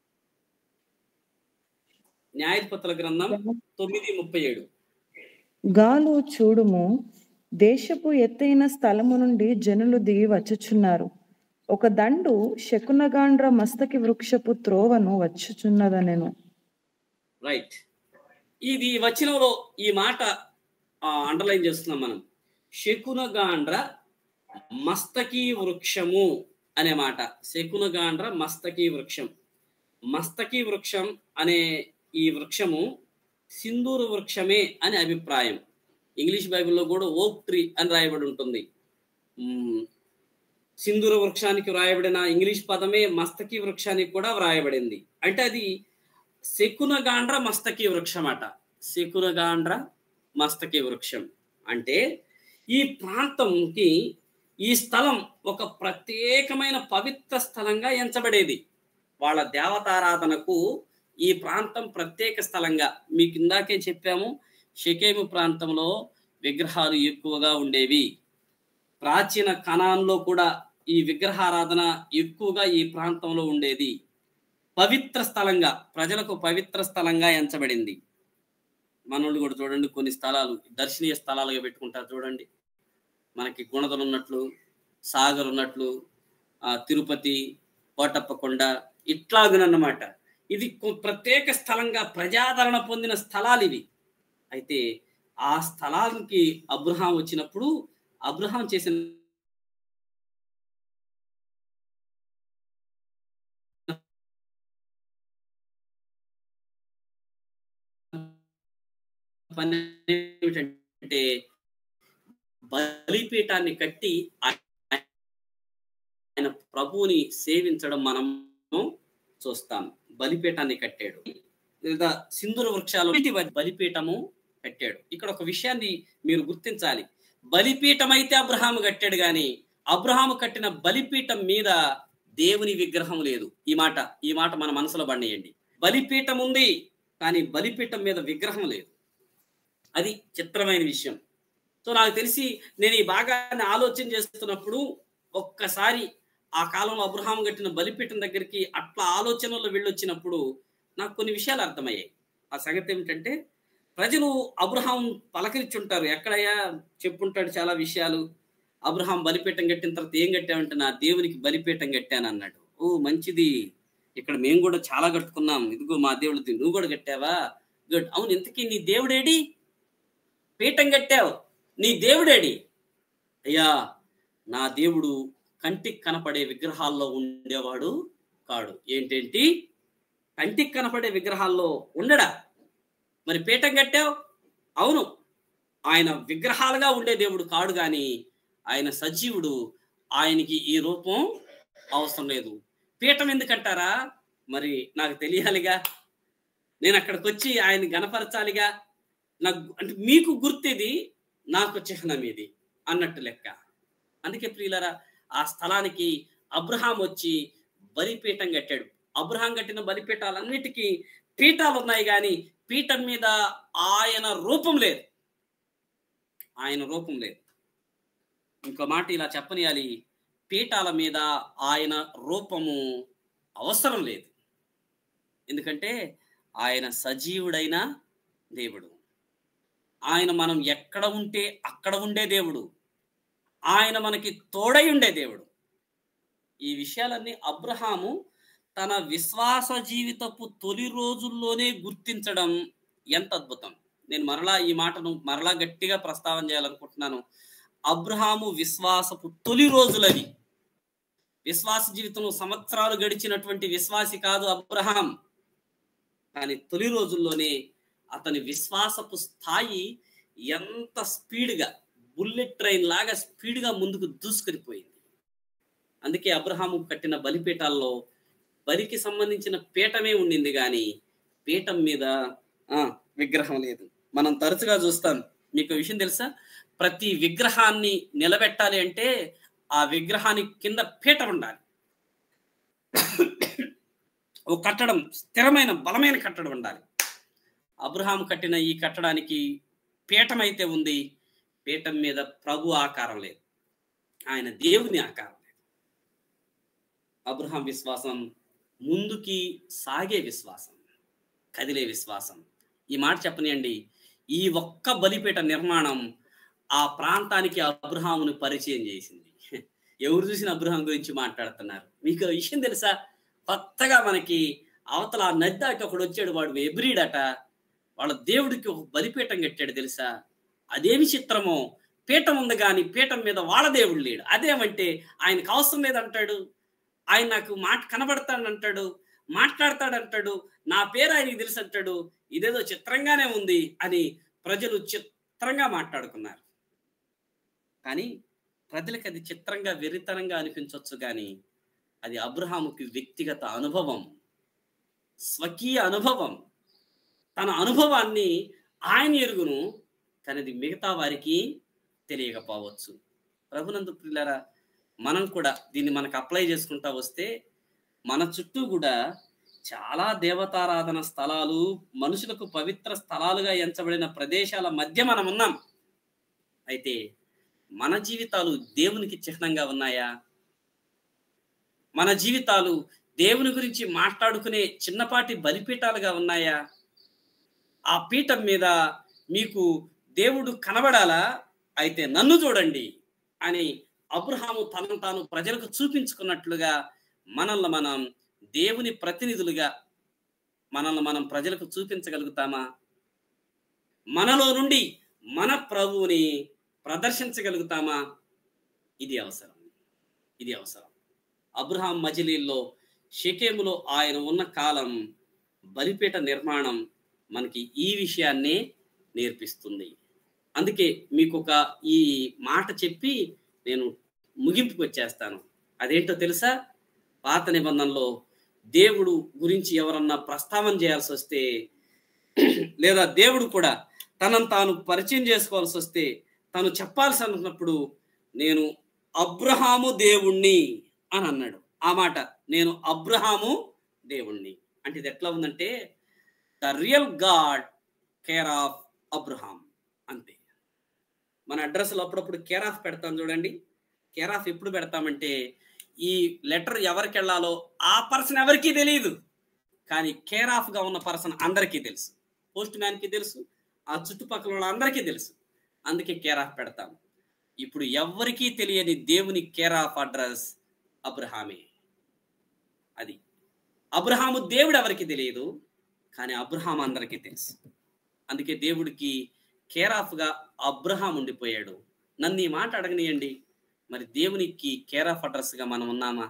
న్యాయాధిపతుల గ్రంథం 9:37. గాలు చూడుము, దేశపు ఎత్తైన స్థలము నుండి జనులు దిగి వచ్చుచున్నారు. ఒక దండు శకునగాండ్ర మస్తకి వృక్షపు త్రోవను వచ్చుచున్నదనెను. రైట్. ఇది వచనంలో ఈ మాట అండర్లైన్ చేస్తున్నాం మనం. శకునగాండ్ర మస్తకి వృక్షము అనే మాట. శకునగాండ్ర మస్తకి వృక్షం. మస్తకి వృక్షం అనే ఈ వృక్షము సింధూర వృక్షమే అని అభిప్రాయం. ఇంగ్లీష్ బైబిల్లో కూడా ఓక్ ట్రీ అని రాయబడి ఉంటుంది. సింధూర వృక్షానికి వ్రాయబడిన ఇంగ్లీష్ పదమే మస్తకి వృక్షానికి కూడా వ్రాయబడింది. అంటే అది శకునగాండ్ర మస్తకి వృక్షం అట. శకునగాండ్ర మస్తకి వృక్షం అంటే ఈ ప్రాంతంకి ఈ స్థలం ఒక ప్రత్యేకమైన పవిత్ర స్థలంగా ఎంచబడేది. వాళ్ళ దేవతారాధనకు ఈ ప్రాంతం ప్రత్యేక స్థలంగా, మీకు ఇందాకే చెప్పాము, షెకెము ప్రాంతంలో విగ్రహాలు ఎక్కువగా ఉండేవి. ప్రాచీన కనాన్లో కూడా ఈ విగ్రహారాధన ఎక్కువగా ఈ ప్రాంతంలో ఉండేది. పవిత్ర స్థలంగా, ప్రజలకు పవిత్ర స్థలంగా ఎంచబడింది. మనోళ్ళు కూడా చూడండి, కొన్ని స్థలాలు దర్శనీయ స్థలాలుగా పెట్టుకుంటారు చూడండి. మనకి గుణదలు ఉన్నట్లు, సాగర్ ఉన్నట్లు, తిరుపతి, కోటప్పకొండ ఇట్లాగనమాట. ఇది ప్రత్యేక స్థలంగా ప్రజాదరణ పొందిన స్థలాలు ఇవి. అయితే ఆ స్థలానికి అబ్రహాం వచ్చినప్పుడు అబ్రహాం చేసిన పని ఏమిటంటే బలిపీఠాన్ని కట్టి ఆయన ప్రభువుని సేవించడం మనము చూస్తాం. బలిపీఠాన్ని కట్టాడు, లేదా సింధూర వృక్షాలు బలిపీఠము కట్టాడు. ఇక్కడ ఒక విషయాన్ని మీరు గుర్తించాలి. బలిపీఠం అయితే అబ్రహాము కట్టాడు, కానీ అబ్రహాము కట్టిన బలిపీఠం మీద దేవుని విగ్రహం లేదు. ఈ మాట మన మనసులో బండేయండి. బలిపీఠం ఉంది, కానీ బలిపీఠం మీద విగ్రహం లేదు. అది చిత్రమైన విషయం. సో నాకు తెలిసి నేను ఈ భాగాన్ని ఆలోచన చేస్తున్నప్పుడు ఒక్కసారి ఆ కాలంలో అబ్రహాము కట్టిన బలిపీఠం దగ్గరికి అట్లా ఆలోచనలో వెళ్ళొచ్చినప్పుడు నాకు కొన్ని విషయాలు అర్థమయ్యాయి. ఆ సంగతి ఏమిటంటే, ప్రజలు అబ్రహాం పలకరించుంటారు, ఎక్కడయ్యా చెప్పుంటాడు చాలా విషయాలు. అబ్రహాం బలిపీఠం కట్టిన తర్వాత ఏం కట్టామంటే, నా దేవునికి బలిపీఠం కట్టాను అన్నాడు. ఓ మంచిది, ఇక్కడ మేము కూడా చాలా కట్టుకున్నాం, ఇదిగో మా దేవుడు, నువ్వు కూడా కట్టావా? గుడ్. అవును, ఇంతకీ నీ దేవుడేడి? పీఠం కట్టావు, నీ దేవుడేడి? అయ్యా, నా దేవుడు కంటికి కనపడే విగ్రహాల్లో ఉండేవాడు కాడు. ఏంటేంటి? కంటికి కనపడే విగ్రహాల్లో ఉండడా? మరి పీఠం కట్టావు? అవును, ఆయన విగ్రహాలుగా ఉండే దేవుడు కాడు, కానీ ఆయన సజీవుడు, ఆయనకి ఈ రూపం అవసరం లేదు. పీఠం ఎందుకంటారా? మరి నాకు తెలియాలిగా, నేను అక్కడికి వచ్చి ఆయన గణపరచాలిగా. నాకు అంటే మీకు గుర్తిది, నాకు చిహ్నం ఇది అన్నట్టు లెక్క. అందుకే ప్రియులారా, ఆ స్థలానికి అబ్రహాం వచ్చి బలిపీఠం కట్టాడు. అబ్రహాం కట్టిన బలిపీఠాలన్నిటికీ పీఠాలు ఉన్నాయి, కానీ పీఠం మీద ఆయన రూపం లేదు. ఆయన రూపం లేదు. ఇంకో మాట ఇలా చెప్పనియాలి, పీఠాల మీద ఆయన రూపము అవసరం లేదు. ఎందుకంటే ఆయన సజీవుడైన దేవుడు. ఆయన మనం ఎక్కడ ఉంటే అక్కడ ఉండే దేవుడు. ఆయన మనకి తోడై ఉండే దేవుడు. ఈ విషయాలన్నీ అబ్రహాము తన విశ్వాస జీవితపు తొలి రోజుల్లోనే గుర్తించడం ఎంత అద్భుతం. నేను మరలా ఈ మాటను మరలా గట్టిగా ప్రస్తావన చేయాలనుకుంటున్నాను. అబ్రహాము విశ్వాసపు తొలి రోజులవి. విశ్వాస జీవితంలో సంవత్సరాలు గడిచినటువంటి విశ్వాసి కాదు అబ్రహాం, కానీ తొలి రోజుల్లోనే అతని విశ్వాసపు స్థాయి ఎంత స్పీడ్గా, బుల్లెట్ ట్రైన్ లాగా స్పీడ్గా ముందుకు దూసుకెళ్ళిపోయింది. అందుకే అబ్రహాము కట్టిన బలిపీఠాల్లో బలికి సంబంధించిన పీఠమే ఉండింది, కానీ పీఠం మీద విగ్రహం లేదు. మనం తరచుగా చూస్తాం. మీకు విషయం తెలుసా? ప్రతి విగ్రహాన్ని నిలబెట్టాలి అంటే ఆ విగ్రహానికి కింద పీఠం ఉండాలి. ఓ కట్టడం, స్థిరమైన బలమైన కట్టడం ఉండాలి. అబ్రహాం కట్టిన ఈ కట్టడానికి పీఠం అయితే ఉంది, పీఠం మీద ప్రభు ఆకారం లేదు, ఆయన దేవుని ఆకారం లేదు. అబ్రహాం విశ్వాసం ముందుకి సాగే విశ్వాసం, కదిలే విశ్వాసం. ఈ మాట చెప్పనియండి, ఈ ఒక్క బలిపీఠ నిర్మాణం ఆ ప్రాంతానికి అబ్రహాముని పరిచయం చేసింది. ఎవరు చూసిన అబ్రహాం గురించి మాట్లాడుతున్నారు. మీకు విషయం తెలుసా? కొత్తగా మనకి అవతల నది దాటి ఒకడు వచ్చాడు, వాడు ఎబ్రీడట, వాళ్ళ దేవుడికి ఒక బలిపీఠం కట్టాడు తెలుసా? అదేమి చిత్రమో, పీఠం ఉంది కానీ పీఠం మీద వాళ్ళ దేవుడు లేడు. అదేమంటే ఆయనకు అవసరం లేదంటాడు, ఆయన నాకు మాట కనబడతాడంటాడు, మాట్లాడతాడంటాడు, నా పేరు ఆయనకి తెలుసు అంటాడు. ఇదేదో చిత్రంగానే ఉంది అని ప్రజలు చిత్రంగా మాట్లాడుకున్నారు. కానీ ప్రజలకు అది చిత్రంగా, వెర్రితనంగా అనిపించవచ్చు, కానీ అది అబ్రహాముకి వ్యక్తిగత అనుభవం, స్వకీయ అనుభవం. తన అనుభవాన్ని ఆయన ఎరుగును, కానీ మిగతా వారికి తెలియకపోవచ్చు. ప్రభునందు ప్రియులారా, మనం కూడా దీన్ని మనకు అప్లై చేసుకుంటా వస్తే మన చుట్టూ కూడా చాలా దేవతారాధన స్థలాలు, మనుషులకు పవిత్ర స్థలాలుగా ఎంచబడిన ప్రదేశాల మధ్య మనం ఉన్నాం. అయితే మన జీవితాలు దేవునికి చిహ్నంగా ఉన్నాయా? మన జీవితాలు దేవుని గురించి మాట్లాడుకునే చిన్నపాటి బలిపీఠాలుగా ఉన్నాయా? ఆ పీఠం మీద మీకు దేవుడు కనబడాలా? అయితే నన్ను చూడండి అని అబ్రహాము తనను తాను ప్రజలకు చూపించుకున్నట్లుగా మనల్ని మనం దేవుని ప్రతినిధులుగా మనల్ని మనం ప్రజలకు చూపించగలుగుతామా? మనలో నుండి మన ప్రభువుని ప్రదర్శించగలుగుతామా? ఇది అవసరం. ఇది అవసరం. అబ్రహాం మజిలీల్లో షెకెములో ఆయన ఉన్న కాలం బలిపీఠ నిర్మాణం మనకి ఈ విషయాన్ని నేర్పిస్తుంది. అందుకే మీకు ఈ మాట చెప్పి నేను ముగింపుకి వచ్చేస్తాను. అదేంటో తెలుసా? పాత నిబంధనలో దేవుడు గురించి ఎవరన్నా ప్రస్తావన చేయాల్సి వస్తే, లేదా దేవుడు కూడా తనను తాను పరిచయం చేసుకోవాల్సి వస్తే, తను చెప్పాల్సి అనుకున్నప్పుడు నేను అబ్రహాము దేవుణ్ణి అని అన్నాడు. ఆ మాట, నేను అబ్రహాము దేవుణ్ణి అంటే ఇది ఎట్లా ఉందంటే, the real God care of Abraham అంతే. మన అడ్రస్లో అప్పుడప్పుడు కేర్ ఆఫ్ పెడతాం చూడండి. కేర్ ఆఫ్ ఎప్పుడు పెడతామంటే, ఈ లెటర్ ఎవరికి వెళ్ళాలో ఆ పర్సన్ ఎవరికీ తెలియదు, కానీ కేర్ ఆఫ్గా ఉన్న పర్సన్ అందరికీ తెలుసు. పోస్ట్ మ్యాన్కి తెలుసు, ఆ చుట్టుపక్కల ఉన్న అందరికీ తెలుసు. అందుకే కేర్ ఆఫ్ పెడతాం. ఇప్పుడు ఎవరికీ తెలియని దేవుని కేర్ ఆఫ్ అడ్రస్ అబ్రహామే. అది అబ్రహాము దేవుడు ఎవరికి తెలియదు, కానీ అబ్రహాం అందరికీ తెలుసు. అందుకే దేవుడికి కేర్ ఆఫ్గా అబ్రహాం ఉండిపోయాడు. నన్ను ఈ మాట అడగనియండి, మరి దేవునికి కేర్ ఆఫ్ అడ్రస్గా మనం ఉన్నామా?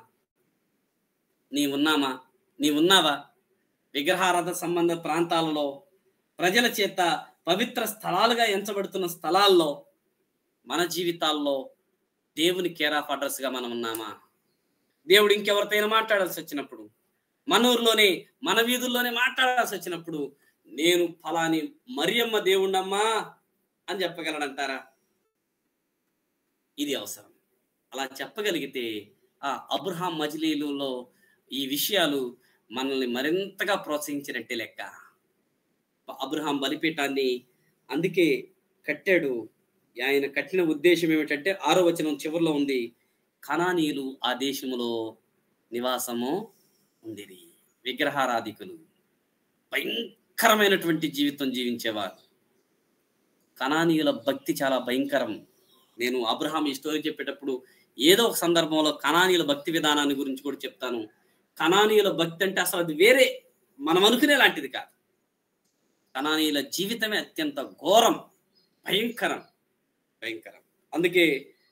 నీవున్నామా? నీవున్నావా? విగ్రహారాధన సంబంధ ప్రాంతాలలో ప్రజల చేత పవిత్ర స్థలాలుగా ఎంచబడుతున్న స్థలాల్లో మన జీవితాల్లో దేవుని కేర్ ఆఫ్ అడ్రస్గా మనం ఉన్నామా? దేవుడు ఇంకెవరితోనైనా మాట్లాడాల్సి వచ్చినప్పుడు, మన ఊర్లోనే మన వీధుల్లోనే మాట్లాడాల్సి వచ్చినప్పుడు, నేను ఫలాని మరియమ్మ దేవుణ్ణమ్మా అని చెప్పగలడంటారా? ఇది అవసరం. అలా చెప్పగలిగితే ఆ అబ్రహాం మజిలీలలో ఈ విషయాలు మనల్ని మరింతగా ప్రోత్సహించినట్టే లెక్క. అబ్రహాం బలిపీఠాన్ని అందుకే కట్టాడు. ఆయన కట్టిన ఉద్దేశం ఏమిటంటే 6వ వచనం చివరిలో ఉంది, కనానీయులు ఆ దేశములో నివాసము ఉండిరి. విగ్రహారాధికులు భయంకరమైనటువంటి జీవితం జీవించేవారు. కనానీయుల భక్తి చాలా భయంకరం. నేను అబ్రహాం ఈ స్టోరీ చెప్పేటప్పుడు ఏదో ఒక సందర్భంలో కనానీయుల భక్తి విధానాన్ని గురించి కూడా చెప్తాను. కనానీయుల భక్తి అంటే అసలు అది వేరే, మనం అనుకునే లాంటిది కాదు. కనానీయుల జీవితమే అత్యంత ఘోరం, భయంకరం. అందుకే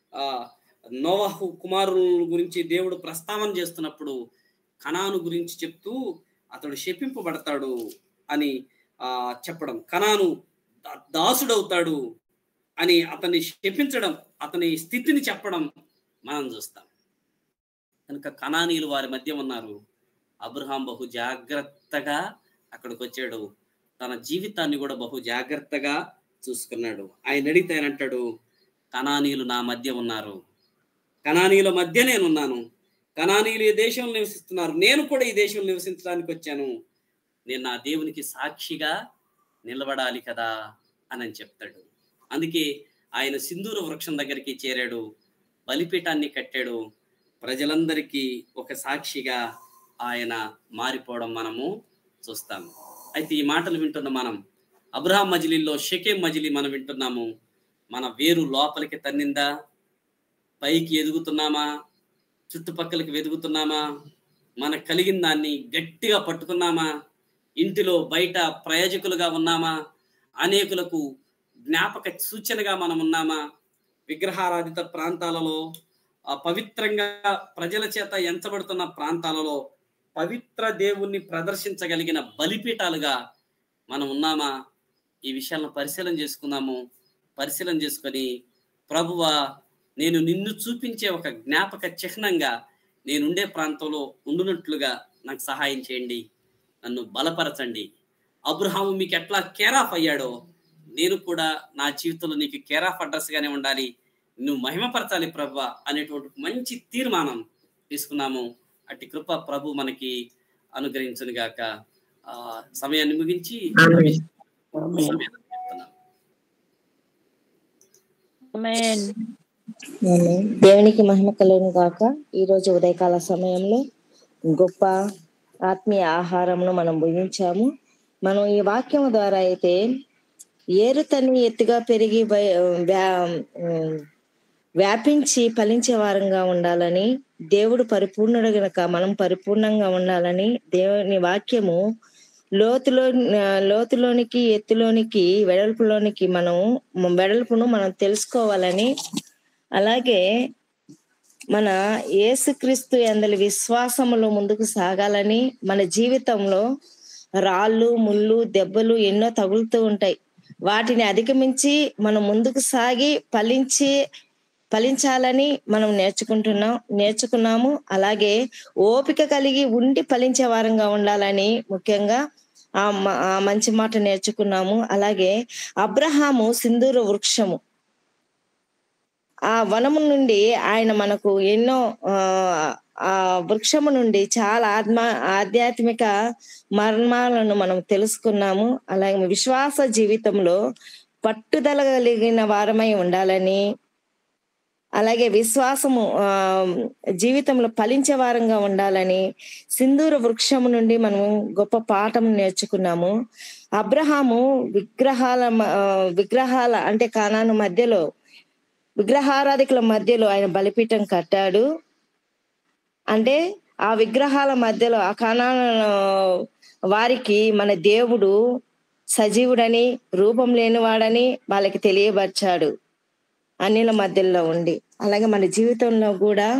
నోవహు కుమారుల గురించి దేవుడు ప్రస్తావన చేస్తున్నప్పుడు కనాను గురించి చెప్తూ అతడు శపింపబడతాడు అని చెప్పడం, కనాను దాసుడవుతాడు అని అతన్ని శపించడం, అతని స్థితిని చెప్పడం మనం చూస్తాం. కనుక కనానీయులు వారి మధ్య ఉన్నారు. అబ్రహాం బహు జాగ్రత్తగా అక్కడికి వచ్చాడు. తన జీవితాన్ని కూడా బహు జాగ్రత్తగా చూసుకున్నాడు. ఆయన అడిగితే ఆయన అంటాడు, కనానీయులు నా మధ్య ఉన్నారు, కనానీయుల మధ్య నేనున్నాను, కనానీయులు ఈ దేశంలో నివసిస్తున్నారు, నేను కూడా ఈ దేశంలో నివసించడానికి వచ్చాను, నేను నా దేవునికి సాక్షిగా నిలబడాలి కదా అని చెప్తాడు. అందుకే ఆయన సింధూర వృక్షం దగ్గరికి చేరాడు, బలిపీఠాన్ని కట్టాడు. ప్రజలందరికీ ఒక సాక్షిగా ఆయన మారిపోవడం మనము చూస్తాము. అయితే ఈ మాటలు వింటున్న మనం అబ్రహాం మజిలీలో షెకెం మజిలీ మనం వింటున్నాము. మన వేరు లోపలికి తన్నిందా? పైకి ఎదుగుతున్నామా? చుట్టుపక్కలకి వెదుగుతున్నామా? మనకు కలిగిన దాన్ని గట్టిగా పట్టుకున్నామా? ఇంటిలో బయట ప్రయోజకులుగా ఉన్నామా? అనేకులకు జ్ఞాపక సూచనగా మనం ఉన్నామా? విగ్రహారాధిత ప్రాంతాలలో, పవిత్రంగా ప్రజల చేత ఎంచబడుతున్న ప్రాంతాలలో పవిత్ర దేవుణ్ణి ప్రదర్శించగలిగిన బలిపీఠాలుగా మనం ఉన్నామా? ఈ విషయాలను పరిశీలన చేసుకొని, ప్రభువా, నేను నిన్ను చూపించే ఒక జ్ఞాపక చిహ్నంగా నేనుండే ప్రాంతంలో ఉండునట్లుగా నాకు సహాయం చేయండి, నన్ను బలపరచండి. అబ్రహాము మీకు ఎట్లా కేర్ ఆఫ్ అయ్యాడో నేను కూడా నా జీవితంలో నీకు కేర్ ఆఫ్ అడ్రస్గానే ఉండాలి, నువ్వు మహిమపరచాలి ప్రభువా అనేటువంటి మంచి తీర్మానం తీసుకున్నాము. అట్టి కృప ప్రభు మనకి అనుగ్రహించును గాక. సమయాన్ని ముగించి ఆమేన్. దేవునికి మహిమ కలుగును గాక. ఈరోజు ఉదయకాల సమయంలో గొప్ప ఆత్మీయ ఆహారంను మనం భుజించాము. మనం ఈ వాక్యం ద్వారా అయితే ఏరుతని ఎత్తుగా పెరిగి వ్యాపించి ఫలించే వారంగా ఉండాలని, దేవుడు పరిపూర్ణుడు గనక మనం పరిపూర్ణంగా ఉండాలని దేవుని వాక్యము లోతులోనికి, ఎత్తులోనికి, వెడల్పును మనం తెలుసుకోవాలని, అలాగే మన యేసుక్రీస్తు యందలి విశ్వాసములో ముందుకు సాగాలని, మన జీవితంలో రాళ్ళు, ముళ్ళు, దెబ్బలు ఎన్నో తగులుతూ ఉంటాయి. వాటిని అధిగమించి మనం ముందుకు సాగి ఫలించాలని మనం నేర్చుకున్నాము. అలాగే ఓపిక కలిగి ఉండి ఫలించే వారంగా ఉండాలని ముఖ్యంగా ఆ మంచి మాట నేర్చుకున్నాము. అలాగే అబ్రహాము సింధూర వృక్షము, ఆ వనము నుండి ఆయన మనకు ఎన్నో ఆ వృక్షము నుండి చాలా ఆధ్యాత్మిక మర్మాలను మనం తెలుసుకున్నాము. అలాగే విశ్వాస జీవితంలో పట్టుదల కలిగిన వారమై ఉండాలని, అలాగే విశ్వాసము జీవితంలో ఫలించే వారంగా ఉండాలని సింధూర వృక్షము నుండి మనం గొప్ప పాఠం నేర్చుకున్నాము. అబ్రహాము విగ్రహాల అంటే కానాను మధ్యలో, విగ్రహారాధికుల మధ్యలో ఆయన బలిపీఠం కట్టాడు. అంటే ఆ విగ్రహాల మధ్యలో, ఆ కానాను వారికి మన దేవుడు సజీవుడని, రూపం లేనివాడని వాళ్ళకి తెలియపరిచాడు అన్యుల మధ్యలో ఉండి. అలాగే మన జీవితంలో కూడా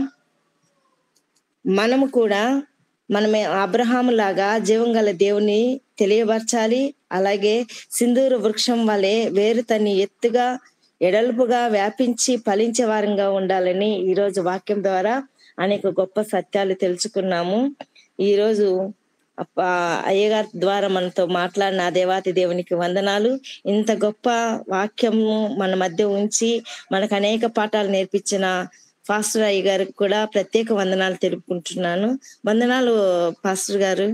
మనమే అబ్రహాము లాగా జీవం గల దేవుని తెలియపరచాలి. అలాగే సింధూర వృక్షం వలె వేరు తన్ని ఎత్తుగా, ఎడల్పుగా వ్యాపించి ఫలించే వారంగా ఉండాలని ఈరోజు వాక్యం ద్వారా అనేక గొప్ప సత్యాలు తెలుసుకున్నాము. ఈరోజు అయ్యగారి ద్వారా మనతో మాట్లాడిన దేవాతి దేవునికి వందనాలు. ఇంత గొప్ప వాక్యము మన మధ్య ఉంచి మనకు అనేక పాఠాలు నేర్పించిన పాస్టర్ అయ్య గారికి కూడా ప్రత్యేక వందనాలు తెలుపుకుంటున్నాను. వందనాలు పాస్టర్ గారు.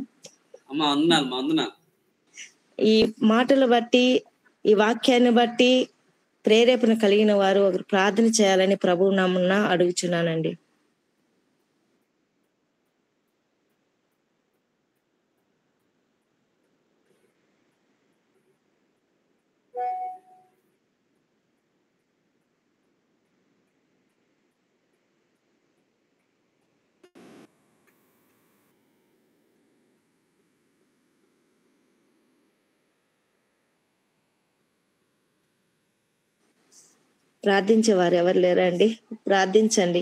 ఈ మాటలు బట్టి, ఈ వాక్యాన్ని బట్టి ప్రేరేపణ కలిగిన వారు ఒకరు ప్రార్థన చేయాలని ప్రభువు నామమున అడుగుచున్నానండి. ప్రార్థించేవారు ఎవరు లేరా అండి? ప్రార్థించండి.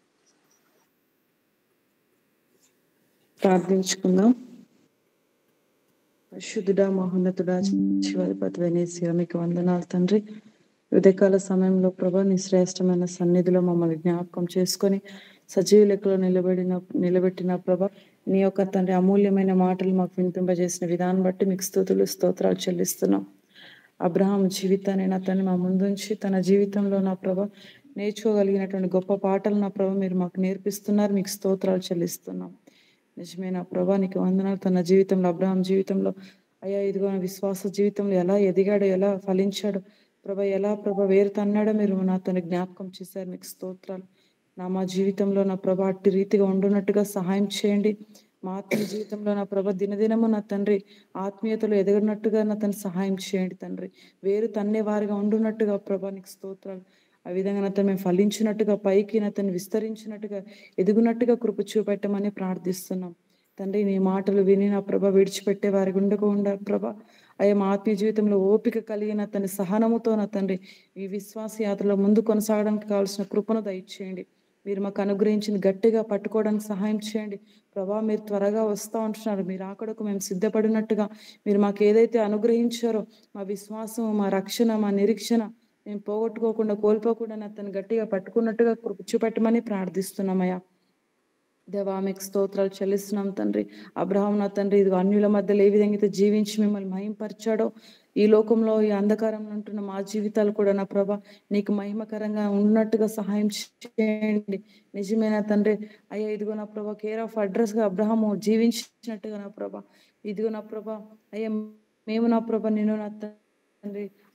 ప్రార్థించుకుందాం. పరిశుద్ధుడా, మహోన్నతుడా, శివాధిపతివైన మీకు వందనాలు తండ్రి. ఉదయకాల సమయంలో ప్రభా నీ శ్రేష్టమైన సన్నిధిలో మమ్మల్ని జ్ఞాపకం చేసుకొని సజీవ లెక్కలో నిలబెట్టిన ప్రభా నీ యొక్క తండ్రి అమూల్యమైన మాటలు మాకు వినిపింపజేసిన విధానం బట్టి మీకు స్తోత్రాలు చెల్లిస్తున్నాం. అబ్రహాం జీవితాన్ని నా తండ్రి మా ముందుంచి తన జీవితంలో నా ప్రభా నేర్చుకోగలిగినటువంటి గొప్ప పాటలు నా ప్రభా మీరు మాకు నేర్పిస్తున్నారు. మీకు స్తోత్రాలు చెల్లిస్తున్నాం. నిజమే నా ప్రభా నీకు వందనాలు. తన జీవితంలో, అబ్రహాం జీవితంలో అయ్యా ఇదిగో విశ్వాస జీవితంలో ఎలా ఎదిగాడో, ఎలా ఫలించాడో ప్రభా, ఎలా ప్రభా వేరు తన్నాడో మీరు నా తన జ్ఞాపకం చేశారు. మీకు స్తోత్రాలు. మా జీవితంలో నా ప్రభా అట్టి రీతిగా ఉండున్నట్టుగా సహాయం చేయండి. మా ఆత్మీయ జీవితంలో నా ప్రభ దినదినము నా తండ్రి ఆత్మీయతలో ఎదగనట్టుగా నా తను సహాయం చేయండి తండ్రి. వేరు తన్నే వారిగా ఉండున్నట్టుగా ప్రభా నీకు స్తోత్రాలు. ఆ విధంగా నా తను మేము ఫలించినట్టుగా, పైకి నా తను విస్తరించినట్టుగా, ఎదుగునట్టుగా కృప చూపెట్టమని ప్రార్థిస్తున్నాం తండ్రి. నీ మాటలు విని నా ప్రభ విడిచిపెట్టే వారికి ఉండకుండా ప్రభా అయ్యా మా ఆత్మీయ జీవితంలో ఓపిక కలిగిన తన సహనముతో నా తండ్రి ఈ విశ్వాస యాత్రలో ముందు కొనసాగడానికి కావాల్సిన కృపను దయచేయండి. మీరు మాకు అనుగ్రహించింది గట్టిగా పట్టుకోవడానికి సహాయం చేయండి ప్రభా. మీరు త్వరగా వస్తూ ఉంటున్నారు. మీరు అక్కడకు మేము సిద్ధపడినట్టుగా మీరు మాకు ఏదైతే అనుగ్రహించారో మా విశ్వాసం, మా రక్షణ, మా నిరీక్షణ మేము పోగొట్టుకోకుండా, కోల్పోకుండా అతను గట్టిగా పట్టుకున్నట్టుగా చూపెట్టమని ప్రార్థిస్తున్నామయ్యా. దేవా మీకు స్తోత్రాలు చెల్లిస్తున్నాం తండ్రి. అబ్రహాం నా తండ్రి ఇది అన్యుల మధ్యలో ఏ విధంగా అయితే జీవించి మిమ్మల్ని మహింపరిచాడో ఈ లోకంలో ఈ అంధకారంలో ఉంటున్న మా జీవితాలు కూడా నా ప్రభా నీకు మహిమకరంగా ఉన్నట్టుగా సహాయం చేయండి. నిజమైన తండ్రి అయ్యా ఇదిగో నా ప్రభా కేర్ ఆఫ్ అడ్రస్ గా అబ్రహాము జీవించినట్టుగా నా ప్రభా ఇదిగో నా ప్రభా అయ్యా మేము నా ప్రభా నేను నా తండ్రి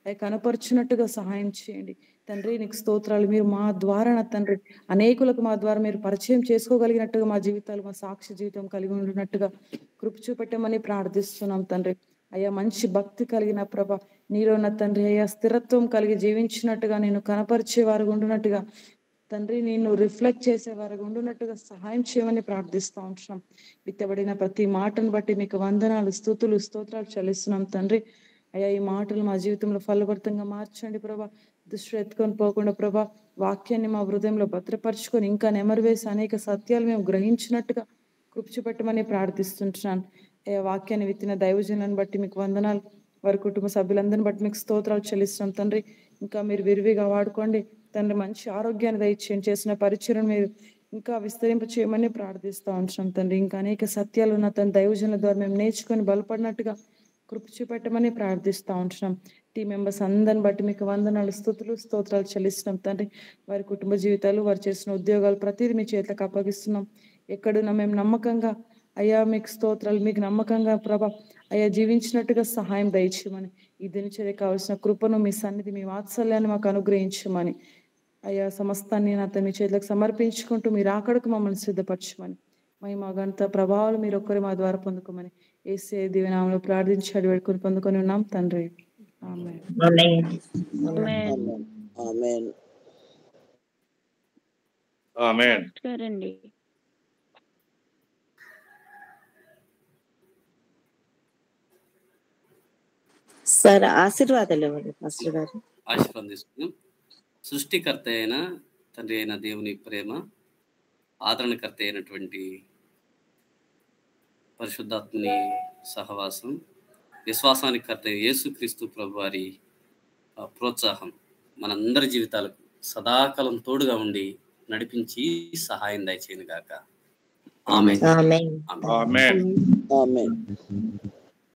అవి కనపరుచున్నట్టుగా సహాయం చేయండి తండ్రి. నీకు స్తోత్రాలు. మీరు మా ద్వారా నా తండ్రి అనేకులకు మా ద్వారా మీరు పరిచయం చేసుకోగలిగినట్టుగా మా జీవితాలు, మా సాక్షి జీవితం కలిగి ఉండినట్టుగా కృప చూపెట్టమని ప్రార్థిస్తున్నాం తండ్రి. అయ్యా మంచి భక్తి కలిగిన ప్రభ నీలో ఉన్న తండ్రి అయ్యా స్థిరత్వం కలిగి జీవించినట్టుగా, నేను కనపరిచేవారు ఉండునట్టుగా తండ్రి, నేను రిఫ్లెక్ట్ చేసేవారు ఉండునట్టుగా సహాయం చేయమని ప్రార్థిస్తూ ఉంటున్నాం. విత్తబడిన ప్రతి మాటను బట్టి మీకు వందనాలు, స్తుతులు, స్తోత్రాలు చెల్లిస్తున్నాం తండ్రి. అయ్యా ఈ మాటలు మా జీవితంలో ఫలభరితంగా మార్చండి ప్రభా. దృష్టి ఎత్తుకొని పోకుండా ప్రభా వాక్యాన్ని మా హృదయంలో భద్రపరుచుకొని ఇంకా నెమరు వేసి అనేక సత్యాలు మేము గ్రహించినట్టుగా కృప చూపెట్టమని ప్రార్థిస్తుంటున్నాను. అయ్యా వాక్యాన్ని విత్తిన దైవజనులను బట్టి మీకు వందనాలు, వారి కుటుంబ సభ్యులందరిని బట్టి మీకు స్తోత్రాలు చెల్లిస్తున్నాం తండ్రి. ఇంకా మీరు విరివిగా వాడుకోండి తండ్రి. మంచి ఆరోగ్యాన్ని దయచేయండి. చేసిన పరిచయం మీరు ఇంకా విస్తరింప చేయమని ప్రార్థిస్తూ ఉంటున్నాం తండ్రి. ఇంకా అనేక సత్యాలు ఉన్న తన దైవజనుల ద్వారా మేము నేర్చుకొని బలపడినట్టుగా కృప చూపెట్టమని ప్రార్థిస్తూ ఉంటున్నాం. టీం మెంబర్స్ అందరిని బట్టి మీకు వందనాలు, స్తుతులు, స్తోత్రాలు చెల్లిస్తున్నాం తండ్రి. వారి కుటుంబ జీవితాలు, వారు చేసిన ఉద్యోగాలు ప్రతిదీ మీ చేతులకు అప్పగిస్తున్నాం. ఎక్కడున్నా మేము నమ్మకంగా అయ్యా మీకు స్తోత్రాలు, మీకు నమ్మకంగా ప్రభా అయ్యా జీవించినట్టుగా సహాయం దయచేయమని, ఈ దినచర్య కావాల్సిన కృపను, మీ సన్నిధి, మీ వాత్సల్యాన్ని మాకు అనుగ్రహించమని అయ్యా సమస్తాన్ని నాతో మీ చేతులకు సమర్పించుకుంటూ మీరు ఆకడకు మమ్మల్ని సిద్ధపరచమని, మహిమ ఘనత ప్రభావాలు మీరు ఒక్కరి మా ద్వారా పొందుకోమని యేసే దివ్యనామములో ప్రార్థించి వేడుకొని పొందుకొని ఉన్నాం తండ్రి. ఆమేన్. ఆమేన్. ఆమేన్. సరేండి. సార్ ఆశీర్వాదాలు ఇవ్వండి పాస్టర్ గారు. ఆశీర్వాదం తీసుకున్నాం. సృష్టికర్త అయిన తండ్రి అయిన దేవుని ప్రేమ, ఆదరణకర్త అయినటువంటి పరిశుద్ధాత్మని సహవాసం, విశ్వాసానికి కర్త యేసుక్రీస్తు ప్రభు వారి ప్రోత్సాహం మనందరి జీవితాలకు సదాకాలం తోడుగా ఉండి నడిపించి సహాయం దయచేయను గాక. ఆమేన్. ఆమేన్. ఆమేన్. ఆమేన్.